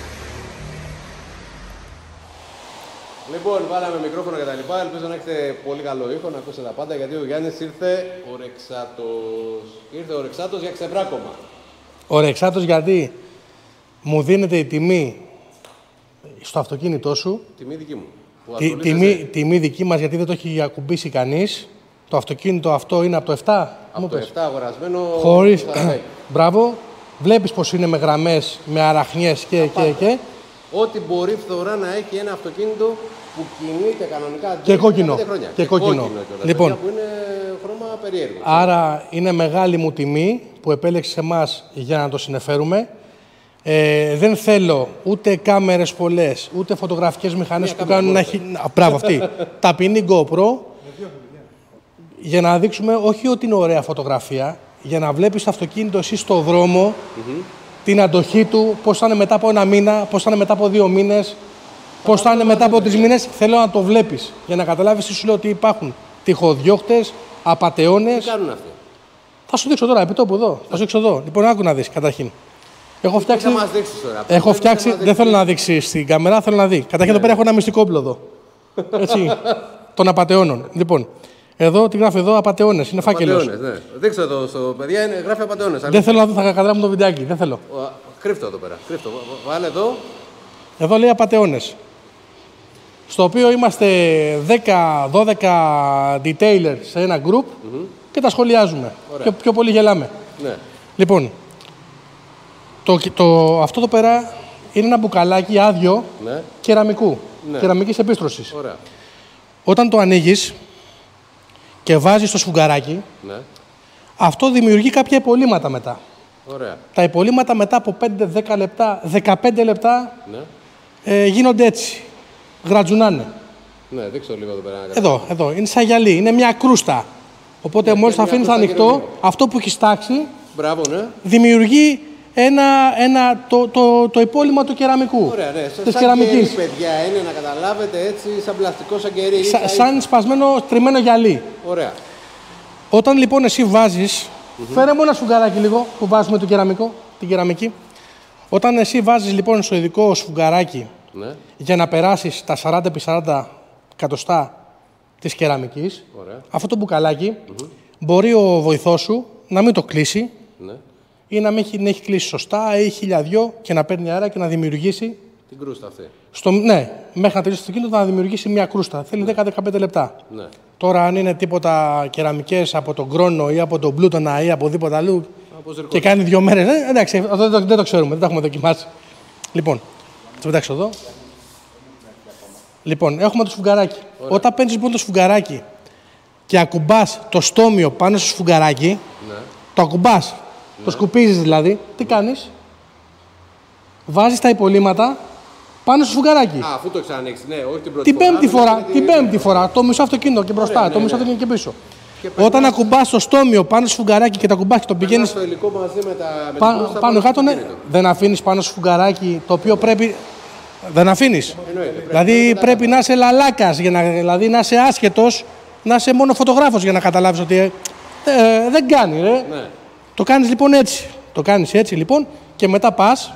Λοιπόν, βάλαμε μικρόφωνα και τα λοιπά. Ελπίζω να έχετε πολύ καλό ήχο, να ακούσετε τα πάντα γιατί ο Γιάννης ήρθε ορεξάτος. Ήρθε ορεξάτος για ξεβράκωμα. Ορεξάτος γιατί μου δίνεται η τιμή στο αυτοκίνητό σου. Τιμή δική μου. Τη, τιμή, τιμή δική μας γιατί δεν το έχει ακουμπήσει κανείς. Το αυτοκίνητο αυτό είναι από το επτά. Από το επτά αγορασμένο. Χωρίς. Μπράβο. Βλέπεις πως είναι με γραμμές, με αραχνιές και, και, και. Ό,τι μπορεί φθορά να έχει ένα αυτοκίνητο που κινείται κανονικά και κόκκινο. χρόνια. Και, και κόκκινο. κόκκινο λοιπόν, που είναι χρώμα περίεργο. Άρα είναι μεγάλη μου τιμή που επέλεξες εμάς για να το συνεφέρουμε. Ε, δεν θέλω ούτε κάμερες πολλές, ούτε φωτογραφικές μηχανές που κάνουν να έχει... Μπράβο αυτή. Ταπεινή GoPro. Για να δείξουμε όχι ότι είναι ωραία φωτογραφία, για να βλέπεις το αυτοκίνητο εσύ στο δρόμο, mm-hmm. την αντοχή του, πώς θα είναι μετά από ένα μήνα, πώς θα είναι μετά από δύο μήνες, πώς θα είναι μετά από τρεις μήνες. Θέλω να το βλέπεις για να καταλάβεις τι σου λέω ότι υπάρχουν τυχοδιώκτες, απατεώνες. Τι κάνουν αυτοί. Θα σου δείξω τώρα, επί τόπου εδώ. Θα σου δείξω εδώ. Λοιπόν, άκου να δεις καταρχήν. Έχω φτιάξει. Θα μας δείξεις τώρα. Έχω φτιάξει. Δεν θέλω να δείξει στην κάμερα, θέλω να δει. Καταρχήν εδώ πέρα έχω ένα μυστικό όπλο εδώ. Έτσι. Των απατεώνων. Λοιπόν. Εδώ, τι γράφει εδώ, απατεώνες, είναι φάκελος. Ναι. Δείξτε εδώ στο παιδιά, είναι, γράφει απατεώνες. Δεν θέλω να δω, θα καταγράψω το βιντεάκι, δεν θέλω. Κρύφτω εδώ πέρα, κρύφτω. Βάλε εδώ. Εδώ λέει απατεώνες. Στο οποίο είμαστε δέκα δώδεκα detailers σε ένα group mm-hmm. και τα σχολιάζουμε. Πιο, πιο πολύ γελάμε. Ναι. Λοιπόν, το, το, αυτό εδώ πέρα είναι ένα μπουκαλάκι άδειο ναι. κεραμικού, ναι. κεραμικής επίστρωσης. Ωραία. Όταν το ανοίγεις και βάζεις το σφουγγαράκι, ναι. αυτό δημιουργεί κάποια υπολείμματα μετά. Ωραία. Τα υπολείμματα μετά από πέντε δέκα λεπτά, δεκαπέντε λεπτά ναι. ε, γίνονται έτσι. Γρατζουνάνε. Ναι, δείξω λίγο εδώ πέρα. Εδώ, εδώ. Είναι σαν γυαλί. Είναι μια κρούστα. Οπότε μόλις θα αφήνεις ανοιχτό, αυτό που έχει τάξει Μπράβο, ναι. δημιουργεί ένα, ένα, το, το, το υπόλοιμα του κεραμικού. Ωραία, ναι. Της σαν κεραμικής. κερί, παιδιά, είναι να καταλάβετε έτσι, σαν πλαστικό, σαν κερί. Σα, σαν σπασμένο, τριμμένο γυαλί. Ωραία. Όταν λοιπόν εσύ βάζεις, mm-hmm. φέρε μου ένα σφουγγαράκι λίγο που βάζουμε το κεραμικό, την κεραμική. Όταν εσύ βάζεις λοιπόν στο ειδικό σφουγγαράκι ναι. για να περάσεις τα σαράντα επί σαράντα εκατοστά της κεραμικής, ωραία. αυτό το μπουκαλάκι mm-hmm. μπορεί ο βοηθός σου να μην το κλείσει ναι. ή να μην έχει, έχει κλείσει σωστά ή χιλιαδυο και να παίρνει αέρα και να δημιουργήσει. Την κρούστα αυτή. Στο, ναι, μέχρι να τελειώσει το κίνητο να δημιουργήσει μια κρούστα. Θέλει ναι. δέκα με δεκαπέντε λεπτά. Ναι. Τώρα, αν είναι τίποτα κεραμικές από τον Κρόνο ή από τον Πλούτονα ή από οπουδήποτε αλλού και κάνει δύο μέρες. Ε, εντάξει, αυτό δεν το, δεν το ξέρουμε, δεν το έχουμε δοκιμάσει. Λοιπόν, θα το πετάξω εδώ. Λοιπόν, έχουμε το σφουγγαράκι. Ωραία. Όταν παίρνεις λοιπόν το σφουγγαράκι και ακουμπάς το στόμιο πάνω στο σφουγγαράκι, ναι. το ακουμπάς, ναι. το σκουπίζεις δηλαδή, τι κάνεις? Βάζεις τα υπολείμματα πάνω στο σφουγγαράκι. Α, αφού το ξανανοίξεις, ναι, όχι την πρώτη την φορά. Πέμπτη φορά, την πέμπτη φορά, το μισό αυτοκίνητο και μπροστά, ωραία, το ναι, μισό ναι. αυτοκίνητο και πίσω. Και όταν ακουμπάς το στόμιο πάνω στο σφουγγαράκι και το ακουμπάς και το πηγαίνεις. Το υλικό μαζί με τα. Με πά, πάνω, πάνω κάτω, ναι. Δεν αφήνεις πάνω στο σφουγγαράκι το οποίο πρέπει. Δεν αφήνεις. Εννοείται, δηλαδή πρέπει, πρέπει να είσαι λαλάκας, για να, δηλαδή να είσαι άσχετος, να είσαι μόνο φωτογράφος για να καταλάβεις ότι. Ε, ε, δεν κάνει, ρε. Ναι. Το κάνεις λοιπόν έτσι. Το κάνεις έτσι λοιπόν και μετά πας.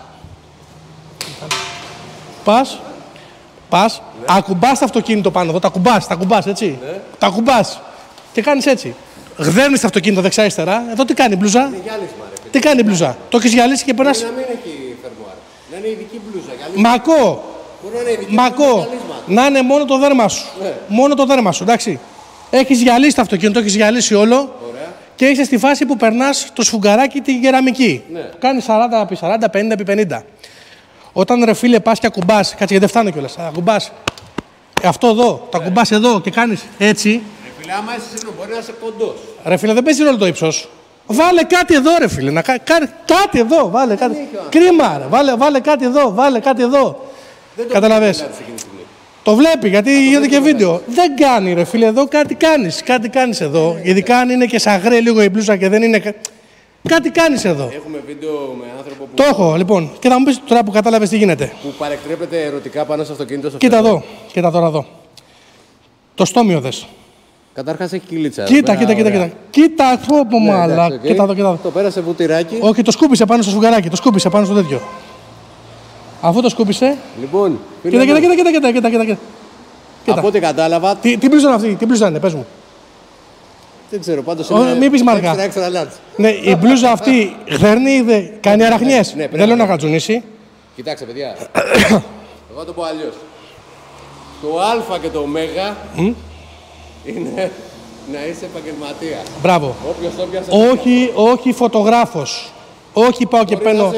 Πας. Πας. Ναι. Ακουμπάς το αυτοκίνητο πάνω εδώ. Τα ακουμπάς, τα ακουμπάς έτσι. Ναι. Τα ακουμπάς. Και κάνεις έτσι. Γδέρνεις το αυτοκίνητο δεξιά-αριστερά. Εδώ τι κάνει μπλούζα. Είναι γυάλισμα, ρε, τι κάνει μπλούζα. Το έχεις γυαλίσει και περνάς. Να μην έχει φερμουάρ. Να είναι ειδική μπλούζα. Μακό. Μακό. Να είναι μόνο το δέρμα σου. Ναι. Μόνο το δέρμα σου, εντάξει. Έχεις γυαλίσει το αυτοκίνητο, το έχεις γυαλίσει όλο. Ωραία. Και είσαι στη φάση που περνάς το σφουγγαράκι την κεραμική. Ναι. Κάνεις σαράντα επί σαράντα, πενήντα επί πενήντα. Όταν ρε φίλε πας και ακουμπάς, κάτσε γιατί δεν φτάνω κιόλας. Ακουμπάς αυτό εδώ, το ακουμπάς εδώ και κάνεις έτσι. Ρε φίλε, άμα είσαι συγγνώμη, μπορεί να είσαι κοντός. Ρε φίλε, δεν παίζει ρόλο το ύψος. Βάλε κάτι εδώ, ρε φίλε. Να, κα, κάτι εδώ, βάλε κάτι. Κρίμα, ρε. Βάλε, βάλε κάτι εδώ, βάλε κάτι εδώ. Καταλαβες. Το βλέπει γιατί γίνεται και βίντεο. Δεν κάνει, ρε φίλε, εδώ κάτι κάνεις. Κάτι κάνεις εδώ. Ειδικά αν είναι και σαγρέ λίγο η μπλούζα και δεν είναι. Κάτι κάνεις εδώ. Έχουμε βίντεο με άνθρωπο που. Το έχω, λοιπόν. Και θα μου πεις τώρα που κατάλαβες τι γίνεται. Που παρεκτρέπεται ερωτικά πάνω στο αυτοκίνητο. Στο κοίτα εδώ. Κοίτα τώρα εδώ. Το στόμιο δες. Καταρχάς έχει κυλίτσα. Κοίτα, κοίτα, κοίτα, κοίτα. Κοίτα αυτό από μάλα. Okay. Κοίτα εδώ, κοίτα εδώ. Το πέρασε βουτυράκι. Όχι, το σκούπισε πάνω στο σφουγγαράκι. Το σκούπισε πάνω στο τέτοιο. Αφού το σκούπισε. Λοιπόν. Κοίτα, κοίτα, κοίτα, κοίτα, κοίτα, κοίτα, κοίτα. Από ό,τι κατάλαβα. Τι, τι μπλούζα είναι αυτή, τι μπλούζα είναι, πες μου. Δεν ξέρω, πάντως είναι. Μην πεις μάρκα. Extra, extra large. Ναι, η μπλούζα αυτή γδέρνει, δε, κάνει αραχνιές. Ναι, δεν λέω να κατζουνίσει. Κοιτάξτε, παιδιά. Εγώ το πω αλλιώς. Το Α και το Ω mm? είναι να είσαι επαγγελματία. Μπράβο. Όποιος το πιάσε. Όχι, όχι φωτογράφος. Όχι πάω και παίρνω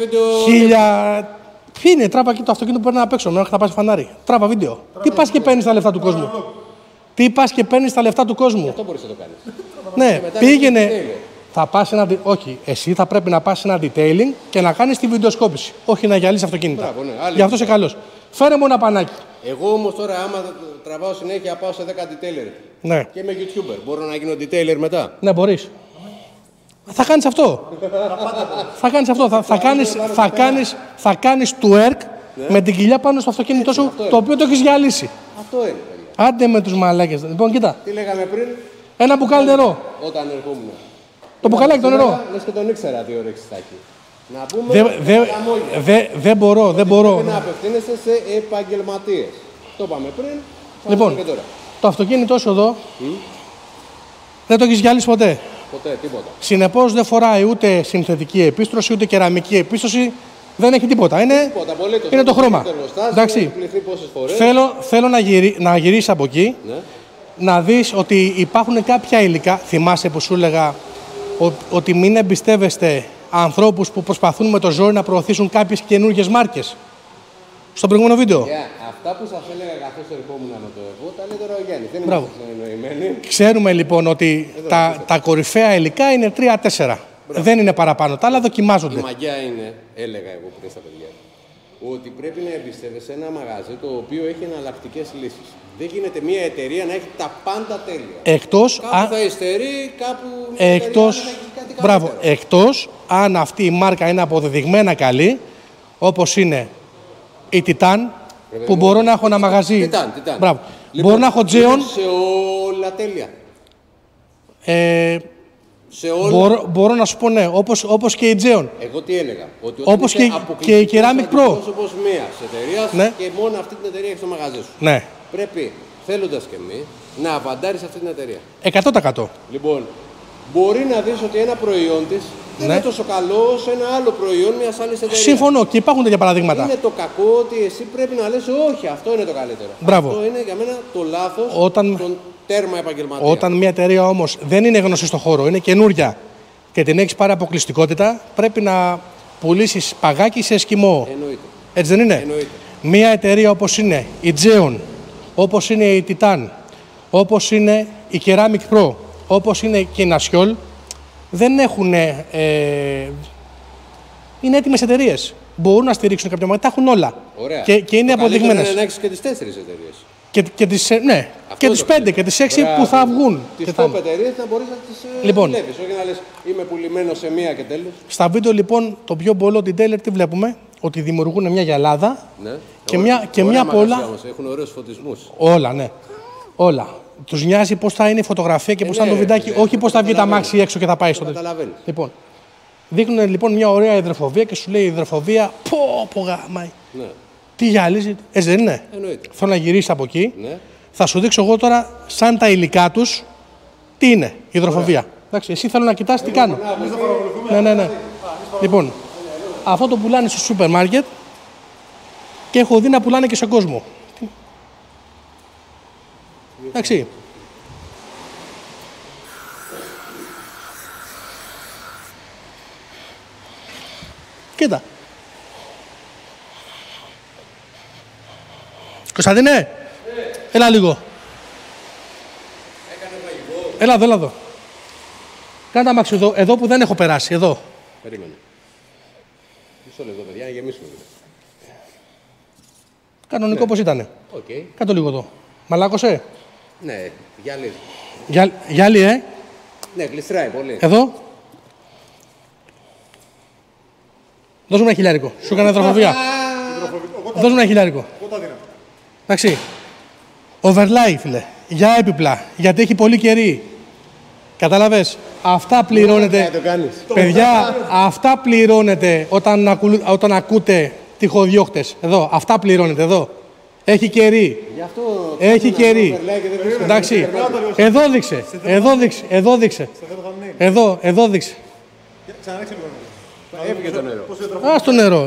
χίλια. Ποιοι είναι, τράπα και το αυτοκίνητο που παίρνει απ' έξω, μέχρι να πας φανάρι. Τράπα βίντεο. Τράπα Τι πας και παίρνεις τα λεφτά του κόσμου. Τι πας και παίρνεις τα λεφτά του κόσμου. Αυτό μπορείς να το κάνεις. Ναι, πήγαινε. Θα πας ένα. Όχι, εσύ θα πρέπει να πας σε ένα detailing και να κάνεις τη βιντεοσκόπηση. Όχι να γυαλίσεις αυτοκίνητα. Μπράβο, ναι, γι' αυτό είσαι καλός. Φέρε μου ένα πανάκι. Εγώ όμως τώρα, άμα τραβάω συνέχεια, πάω σε δέκα detailer. Ναι. Και είμαι YouTuber. Μπορώ να γίνω detailer μετά. Ναι, μπορείς. Θα κάνεις αυτό. θα κάνεις αυτό. Θα, θα, κάνεις, θα, κάνεις, θα κάνεις twerk ναι. με την κοιλιά πάνω στο αυτοκίνητό σου, το οποίο το έχεις γυαλίσει. Αυτό είναι, παιδιά. Άντε με τους μαλάκες. Λοιπόν, κοίτα. Τι λέγαμε πριν. Ένα μπουκάλι νερό. Όταν ερχόμουν. Το μπουκαλάκι το νερό. Λες και τον ήξερα τι όρεξη θα έχει. Να πούμε. Δεν δε, δε, δε μπορώ, δεν μπορώ. Πρέπει να απευθύνεσαι σε επαγγελματίες. Το είπαμε πριν. Λοιπόν, και τώρα. Το αυτοκίνητό σου εδώ mm? δεν το έχεις γυαλίσει ποτέ. Ποτέ, τίποτα. Συνεπώς δεν φοράει ούτε συνθετική επίστρωση, ούτε κεραμική επίστρωση. Δεν έχει τίποτα. Είναι, τίποτα είναι το χρώμα. Εντάξει. Θέλω, θέλω να, γυρί, να γυρίσεις από εκεί, ναι. να δεις ότι υπάρχουν κάποια υλικά. Θυμάσαι που σου έλεγα ο, ότι μην εμπιστεύεστε ανθρώπους που προσπαθούν με το ζόρι να προωθήσουν κάποιες καινούργιες μάρκες. Στο προηγούμενο βίντεο. Yeah, αυτά που σας έλεγα καθώς ερχόμουν με το εγώ, τα λέει τώρα ο Γιάννης. Δεν είμαστε συνεννοημένοι. Ξέρουμε λοιπόν ότι τα, τα κορυφαία υλικά είναι τρία τέσσερα. Δεν είναι παραπάνω. Τα άλλα δοκιμάζονται. Η μαγιά είναι, έλεγα εγώ πριν στα παιδιά, ότι πρέπει να εμπιστεύεσαι ένα μαγαζί το οποίο έχει εναλλακτικές λύσεις. Δεν γίνεται μια εταιρεία να έχει τα πάντα τέλεια. Εκτός κάπου α... θα υστερεί, κάπου εκτός... θα έχει κάτι Μπράβο. Εκτός αν αυτή η μάρκα είναι αποδεδειγμένα καλή, όπως είναι η Titan, που μπορώ να έχω ένα μαγαζί. Titan, Titan. Μπράβο. Λοιπόν, μπορώ να έχω Τζέον. Σε όλα τέλεια. Ε, σε όλα. Μπορώ, μπορώ να σου πω ναι, όπως, όπως και η Τζέον. Εγώ τι έλεγα. Ότι όπως και, και η Ceramic Pro. Όπως μία εταιρεία ναι. και μόνο αυτή την εταιρεία έχει στο μαγαζί σου. Ναι. Πρέπει, θέλοντας και εμείς, να αβαντάρεις αυτή την εταιρεία. εκατό τοις εκατό. Λοιπόν, μπορεί να δεις ότι ένα προϊόν της δεν ναι. είναι τόσο καλό όσο ένα άλλο προϊόν μιας άλλης εταιρείας. Συμφωνώ και υπάρχουν τέτοια παραδείγματα. Είναι το κακό ότι εσύ πρέπει να λες όχι, αυτό είναι το καλύτερο. Μπράβο. Αυτό είναι για μένα το λάθος Όταν... των τέρμα επαγγελματία. Όταν μια εταιρεία όμως δεν είναι γνωστή στο χώρο, είναι καινούρια και την έχεις πάρει αποκλειστικότητα, πρέπει να πουλήσεις παγάκι σε εσκιμό. Εννοείται. Έτσι δεν είναι. Εννοείται. Μια εταιρεία όπως είναι η Jeon, όπως είναι η Titan, όπως είναι η Ceramic Pro, όπως είναι και η Nasiol, δεν έχουν. Ε, είναι έτοιμες εταιρείες. Μπορούν να στηρίξουν κάποια μάτια, τα έχουν όλα. Ωραία. Και, και είναι αποδειγμένες. Είναι να έχεις και τις τέσσερις εταιρείες. Και, και τις, ναι, και τις πέντε και τις έξι που θα βγουν. Τις top εταιρείες θα μπορείς να τις λοιπόν, δουλεύεις. Όχι να λες είμαι πουλημένος σε μία και τέλος. Στα βίντεο λοιπόν το πιο πολλό detailer τι βλέπουμε. Ότι δημιουργούν μια γυαλάδα ναι. και μια, και μια πολλά. Έχουν ωραίους φωτισμούς. Όλα, ναι. Όλα. Τους νοιάζει πώς θα είναι η φωτογραφία και πώς ε, θα είναι ναι, το βιντεάκι, ναι, όχι πώς θα βγει τα μάξι έξω και θα πάει στο τέλος. Λοιπόν, δείχνουν λοιπόν μια ωραία υδροφοβία και σου λέει η υδροφοβία, πω, πω γαμάει. Ναι. Τι γυαλίζει, έτσι δεν είναι. Εννοείται. Θέλω να γυρίσει από εκεί. Ναι. Θα σου δείξω εγώ τώρα, σαν τα υλικά τους, τι είναι η υδροφοβία. Εντάξει, εσύ θέλω να κοιτάς τι κάνω. Ναι, ναι, ναι. Λοιπόν, αυτό το πουλάνε στο σούπερ μάρκετ και έχω δει να πουλάνε και σε κόσμο. Εντάξει. Κοίτα. Κωνσταντίνε, ναι. Έλα λίγο. Έκανε μαγικό. Έλα εδώ, έλα εδώ. Κάνε τα μάξι εδώ, εδώ που δεν έχω περάσει. Εδώ. Περίμενε. Μισό λεπτό, παιδιά, να γεμίσουμε. Κανονικό ναι. Πώς ήτανε. Okay. Κάτω λίγο εδώ. Μαλάκωσε. Ναι, γυάλι. Για, γυάλι, ε. Ναι, γλιστράει πολύ. Εδώ. Δώσουμε ένα χιλιάρικο. Σου έκανε τροφοβία. Δώσουμε ένα χιλιάρικο. Εντάξει. Overlay, φίλε. Για έπιπλα. Γιατί έχει πολύ καιρή. Κατάλαβες. Αυτά πληρώνετε. Παιδιά, αυτά πληρώνετε όταν, ακου, όταν ακούτε τυχοδιώχτες. Εδώ. Αυτά πληρώνετε. Εδώ. Έχει καιρή. Έχει καιρή. Εντάξει. Εδώ δείξε. Εδώ δείξε. Εδώ δείξε. Εδώ, εδώ δείξε. Έφυγε το νερό. Α, στο νερό.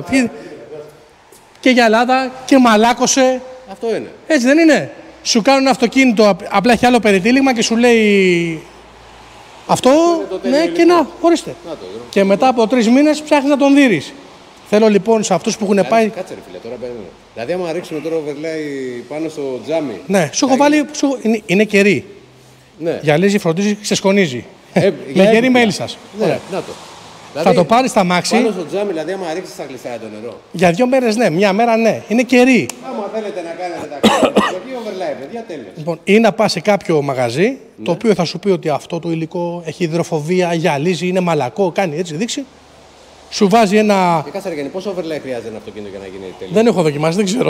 Και γυαλάδα και μαλάκωσε. Αυτό είναι. Έτσι δεν είναι. Σου κάνουν ένα αυτοκίνητο, απλά έχει άλλο περιτύλιγμα και σου λέει αυτό, ναι, και να, ορίστε. Να το, και μετά από τρεις μήνες ψάχνεις να τον δείρεις. Θέλω λοιπόν σε αυτούς που έχουν Κάτσε, πάει. Κάτσε ρε φίλε, τώρα παίρνουμε. Δηλαδή, άμα ρίξουμε τώρα overlay πάνω στο τζάμι. Ναι, σου έχω βάλει. Σου, είναι, είναι κερί. Ναι. Γυαλίζει, φροντίζει, ξεσκονίζει. Ε, με κερί μέλισσας. Ναι, να το. Δηλαδή, θα το πάρει στα μάξι. Πάνω στο τζάμι, δηλαδή, άμα ρίξει θα γλιστράει το νερό. Για δύο μέρες ναι, μια μέρα ναι. Είναι κερί. Άμα θέλετε να κάνετε τα κάρτα, γιατί overlay, παιδιά, τέλος. Λοιπόν, ή να πας σε κάποιο μαγαζί, ναι. Το οποίο θα σου πει ότι αυτό το υλικό έχει υδροφοβία, γυαλίζει, είναι μαλακό, κάνει έτσι, δείξει. Σου βάζει ένα. Και κάτσε, Αργένη, πόσο overlay χρειάζεται ένα αυτοκίνητο για να γίνει τέλειο. Δεν έχω δοκιμάσει, δεν ξέρω.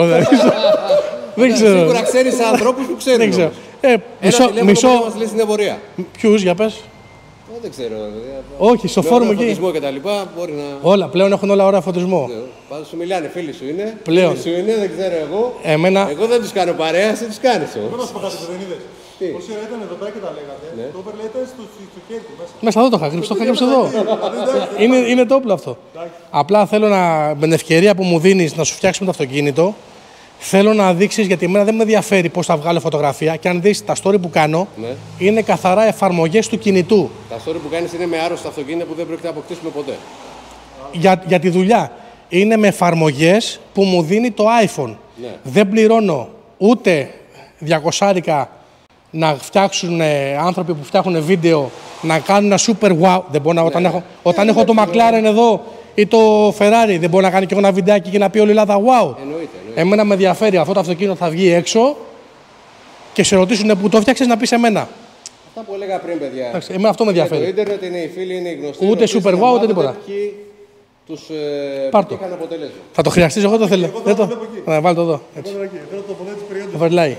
Δεν ξέρω. Σίγουρα ξέρει ανθρώπου που ξέρουν. Δεν ξέρω. Ε, μισό. μισό... Μας λέει στην εμπορία. Ποιους, για πες. Δεν ξέρω. Όχι, στο φόρουμ εκεί. Φωτισμό και τα λοιπά, μπορεί να... Όλα, πλέον έχουν όλα ωραία φωτισμό. Πάντως σου μιλάνε, φίλοι σου είναι. Πλέον. Φίλοι σου είναι, δεν ξέρω εγώ. Εμένα... Εγώ δεν τους κάνω παρέα, εσύ τους κάνεις. Εγώ να σου πω κάτι που δεν είδες. Πόση ώρα ήταν εδώ πέρα και τα λέγατε. Ναι. Το overlay ήταν στο, στο χέρι του μέσα. Μέσα εδώ το είχα κρύψει, το είχα κρύψει εδώ. είναι, είναι το όπλο αυτό. Απλά θέλω να, με την ευκαιρία που μου δίνεις να σου φτιάξουμε το αυτοκίνητο, θέλω να δείξεις, γιατί εμένα δεν με ενδιαφέρει πώς θα βγάλω φωτογραφία και αν δεις τα story που κάνω, ναι. Είναι καθαρά εφαρμογές του κινητού. Τα story που κάνεις είναι με άρρωστα αυτοκίνητα που δεν πρόκειται να αποκτήσουμε ποτέ. Για, για τη δουλειά. Είναι με εφαρμογές που μου δίνει το iPhone. Ναι. Δεν πληρώνω ούτε διακόσια να φτιάξουν ε, άνθρωποι που φτιάχνουν βίντεο να κάνουν ένα super wow. Δεν μπορώ να, ναι. Όταν, έχω, όταν ναι, έχω το McLaren εδώ ή το Ferrari, δεν μπορώ να κάνει και εγώ ένα βιντεάκι και να πει όλη η Ελλάδα wow. Εννοείται, εννοείται. Εμένα με ενδιαφέρει αυτό το αυτοκίνητο θα βγει έξω και σε ρωτήσουν που το φτιάξες να πεις εμένα. Αυτά που έλεγα πριν, παιδιά. Εντάξει, εμένα αυτό με ενδιαφέρει. Το ίντερνετ είναι οι φίλοι, είναι οι γνωστοί. Ούτε super wow ούτε τίποτα. Τους ε, είχαν αποτέλεσμα. Θα το χρειαστείς, εγώ το θέλω. Δεν το... Να βάλω το εδώ. Overlay.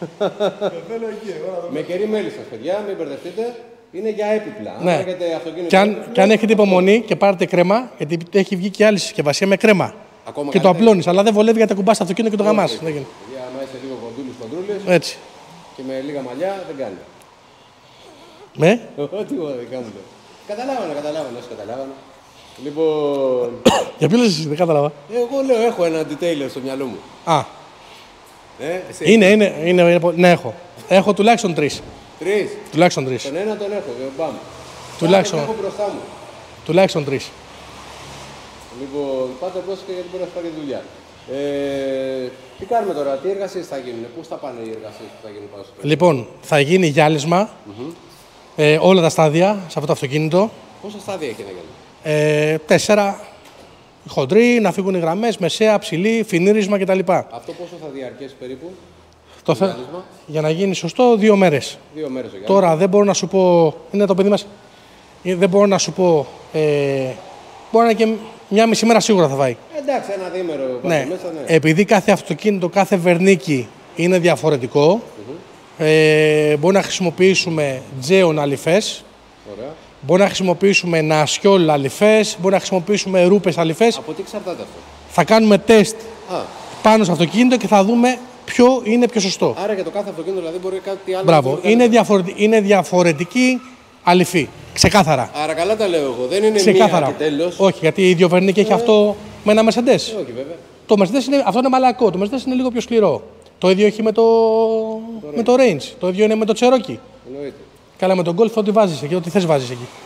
Με κερί μέλισσας, παιδιά, μην μπερδευτείτε. Είναι για έπιπλα. Ναι. Αν και, αν, και αν έχετε υπομονή και πάρετε κρέμα, γιατί έχει βγει και άλλη συσκευασία με κρέμα. Ακόμα και το απλώνεις, αλλά δεν βολεύει γιατί κουμπάς το αυτοκίνητο και το γαμάς. Για άμα είσαι λίγο κοντούλης κοντρούλες έτσι. Και με λίγα μαλλιά δεν κάνει. Με? Ό,τι δεν κάνουν. Καταλάβανα, καταλάβανα, όσο καταλάβανα. Λοιπόν. Για ποιο λες εσύ, δεν κατάλαβα. Εγώ λέω, έχω ένα detail στο μυαλό μου. Α. Ε, είναι, είναι, είναι, είναι, ναι, έχω. Έχω τουλάχιστον τρεις. Τρεις. Τουλάχιστον τρεις. Τον ένα τον έχω, μπαμ. Τουλάχιστον. Έχω μπροστά μου. Τουλάχιστον τρεις. Λοιπόν, πάτε πώς και γιατί μπορεί να πάρει δουλειά. Ε, τι κάνουμε τώρα, τι εργασίες θα γίνουν, πώς θα πάνε οι εργασίες που θα γίνουν πάνω στο πέρα. Λοιπόν, θα γίνει γυάλισμα, mm-hmm. ε, όλα τα στάδια σε αυτό το αυτοκίνητο. Πόσα στάδια έχει να γίνει. Ε, τέσσερα. Χοντρή, να φύγουν οι γραμμές, μεσαία, ψηλή, φινίρισμα κτλ. Αυτό πόσο θα διαρκέσει περίπου. Το θε... Για να γίνει σωστό, δύο μέρες. Δύο μέρες το Τώρα δεν μπορώ να σου πω. Είναι το παιδί μας. Δεν μπορώ να σου πω. Ε... Μπορεί να είναι και μια μισή μέρα σίγουρα θα φάει. Εντάξει, ένα διήμερο ναι. μέσα, ναι. Επειδή κάθε αυτοκίνητο, κάθε βερνίκι είναι διαφορετικό, mm-hmm. ε... μπορεί να χρησιμοποιήσουμε τζέον αλυφές. Ωραία. Μπορεί να χρησιμοποιήσουμε νασιόλ αλυφές. Μπορεί να χρησιμοποιήσουμε ρούπες αλυφές. Από τι εξαρτάται αυτό. Θα κάνουμε τεστ Α. πάνω στο αυτοκίνητο και θα δούμε ποιο είναι πιο σωστό. Άρα για το κάθε αυτοκίνητο δηλαδή μπορεί κάτι άλλο. Μπράβο. Να είναι, διαφορετική, είναι διαφορετική αληφή. Ξεκάθαρα. Άρα καλά τα λέω εγώ. Δεν είναι Ξεκάθαρα. μία και τέλος. Όχι, γιατί η Ιδιοβερνίκη ε... έχει αυτό με ένα Mercedes. Όχι, βέβαια. Το Mercedes είναι, αυτό είναι μαλακό. Το Mercedes είναι λίγο πιο σκληρό. Το ίδιο έχει με το, το, με το Range. Το ίδιο είναι με το Cherokee. Εννοείται. Καλά, με τον Golf ό,τι βάζεις εκεί, ό,τι θες βάζεις εκεί.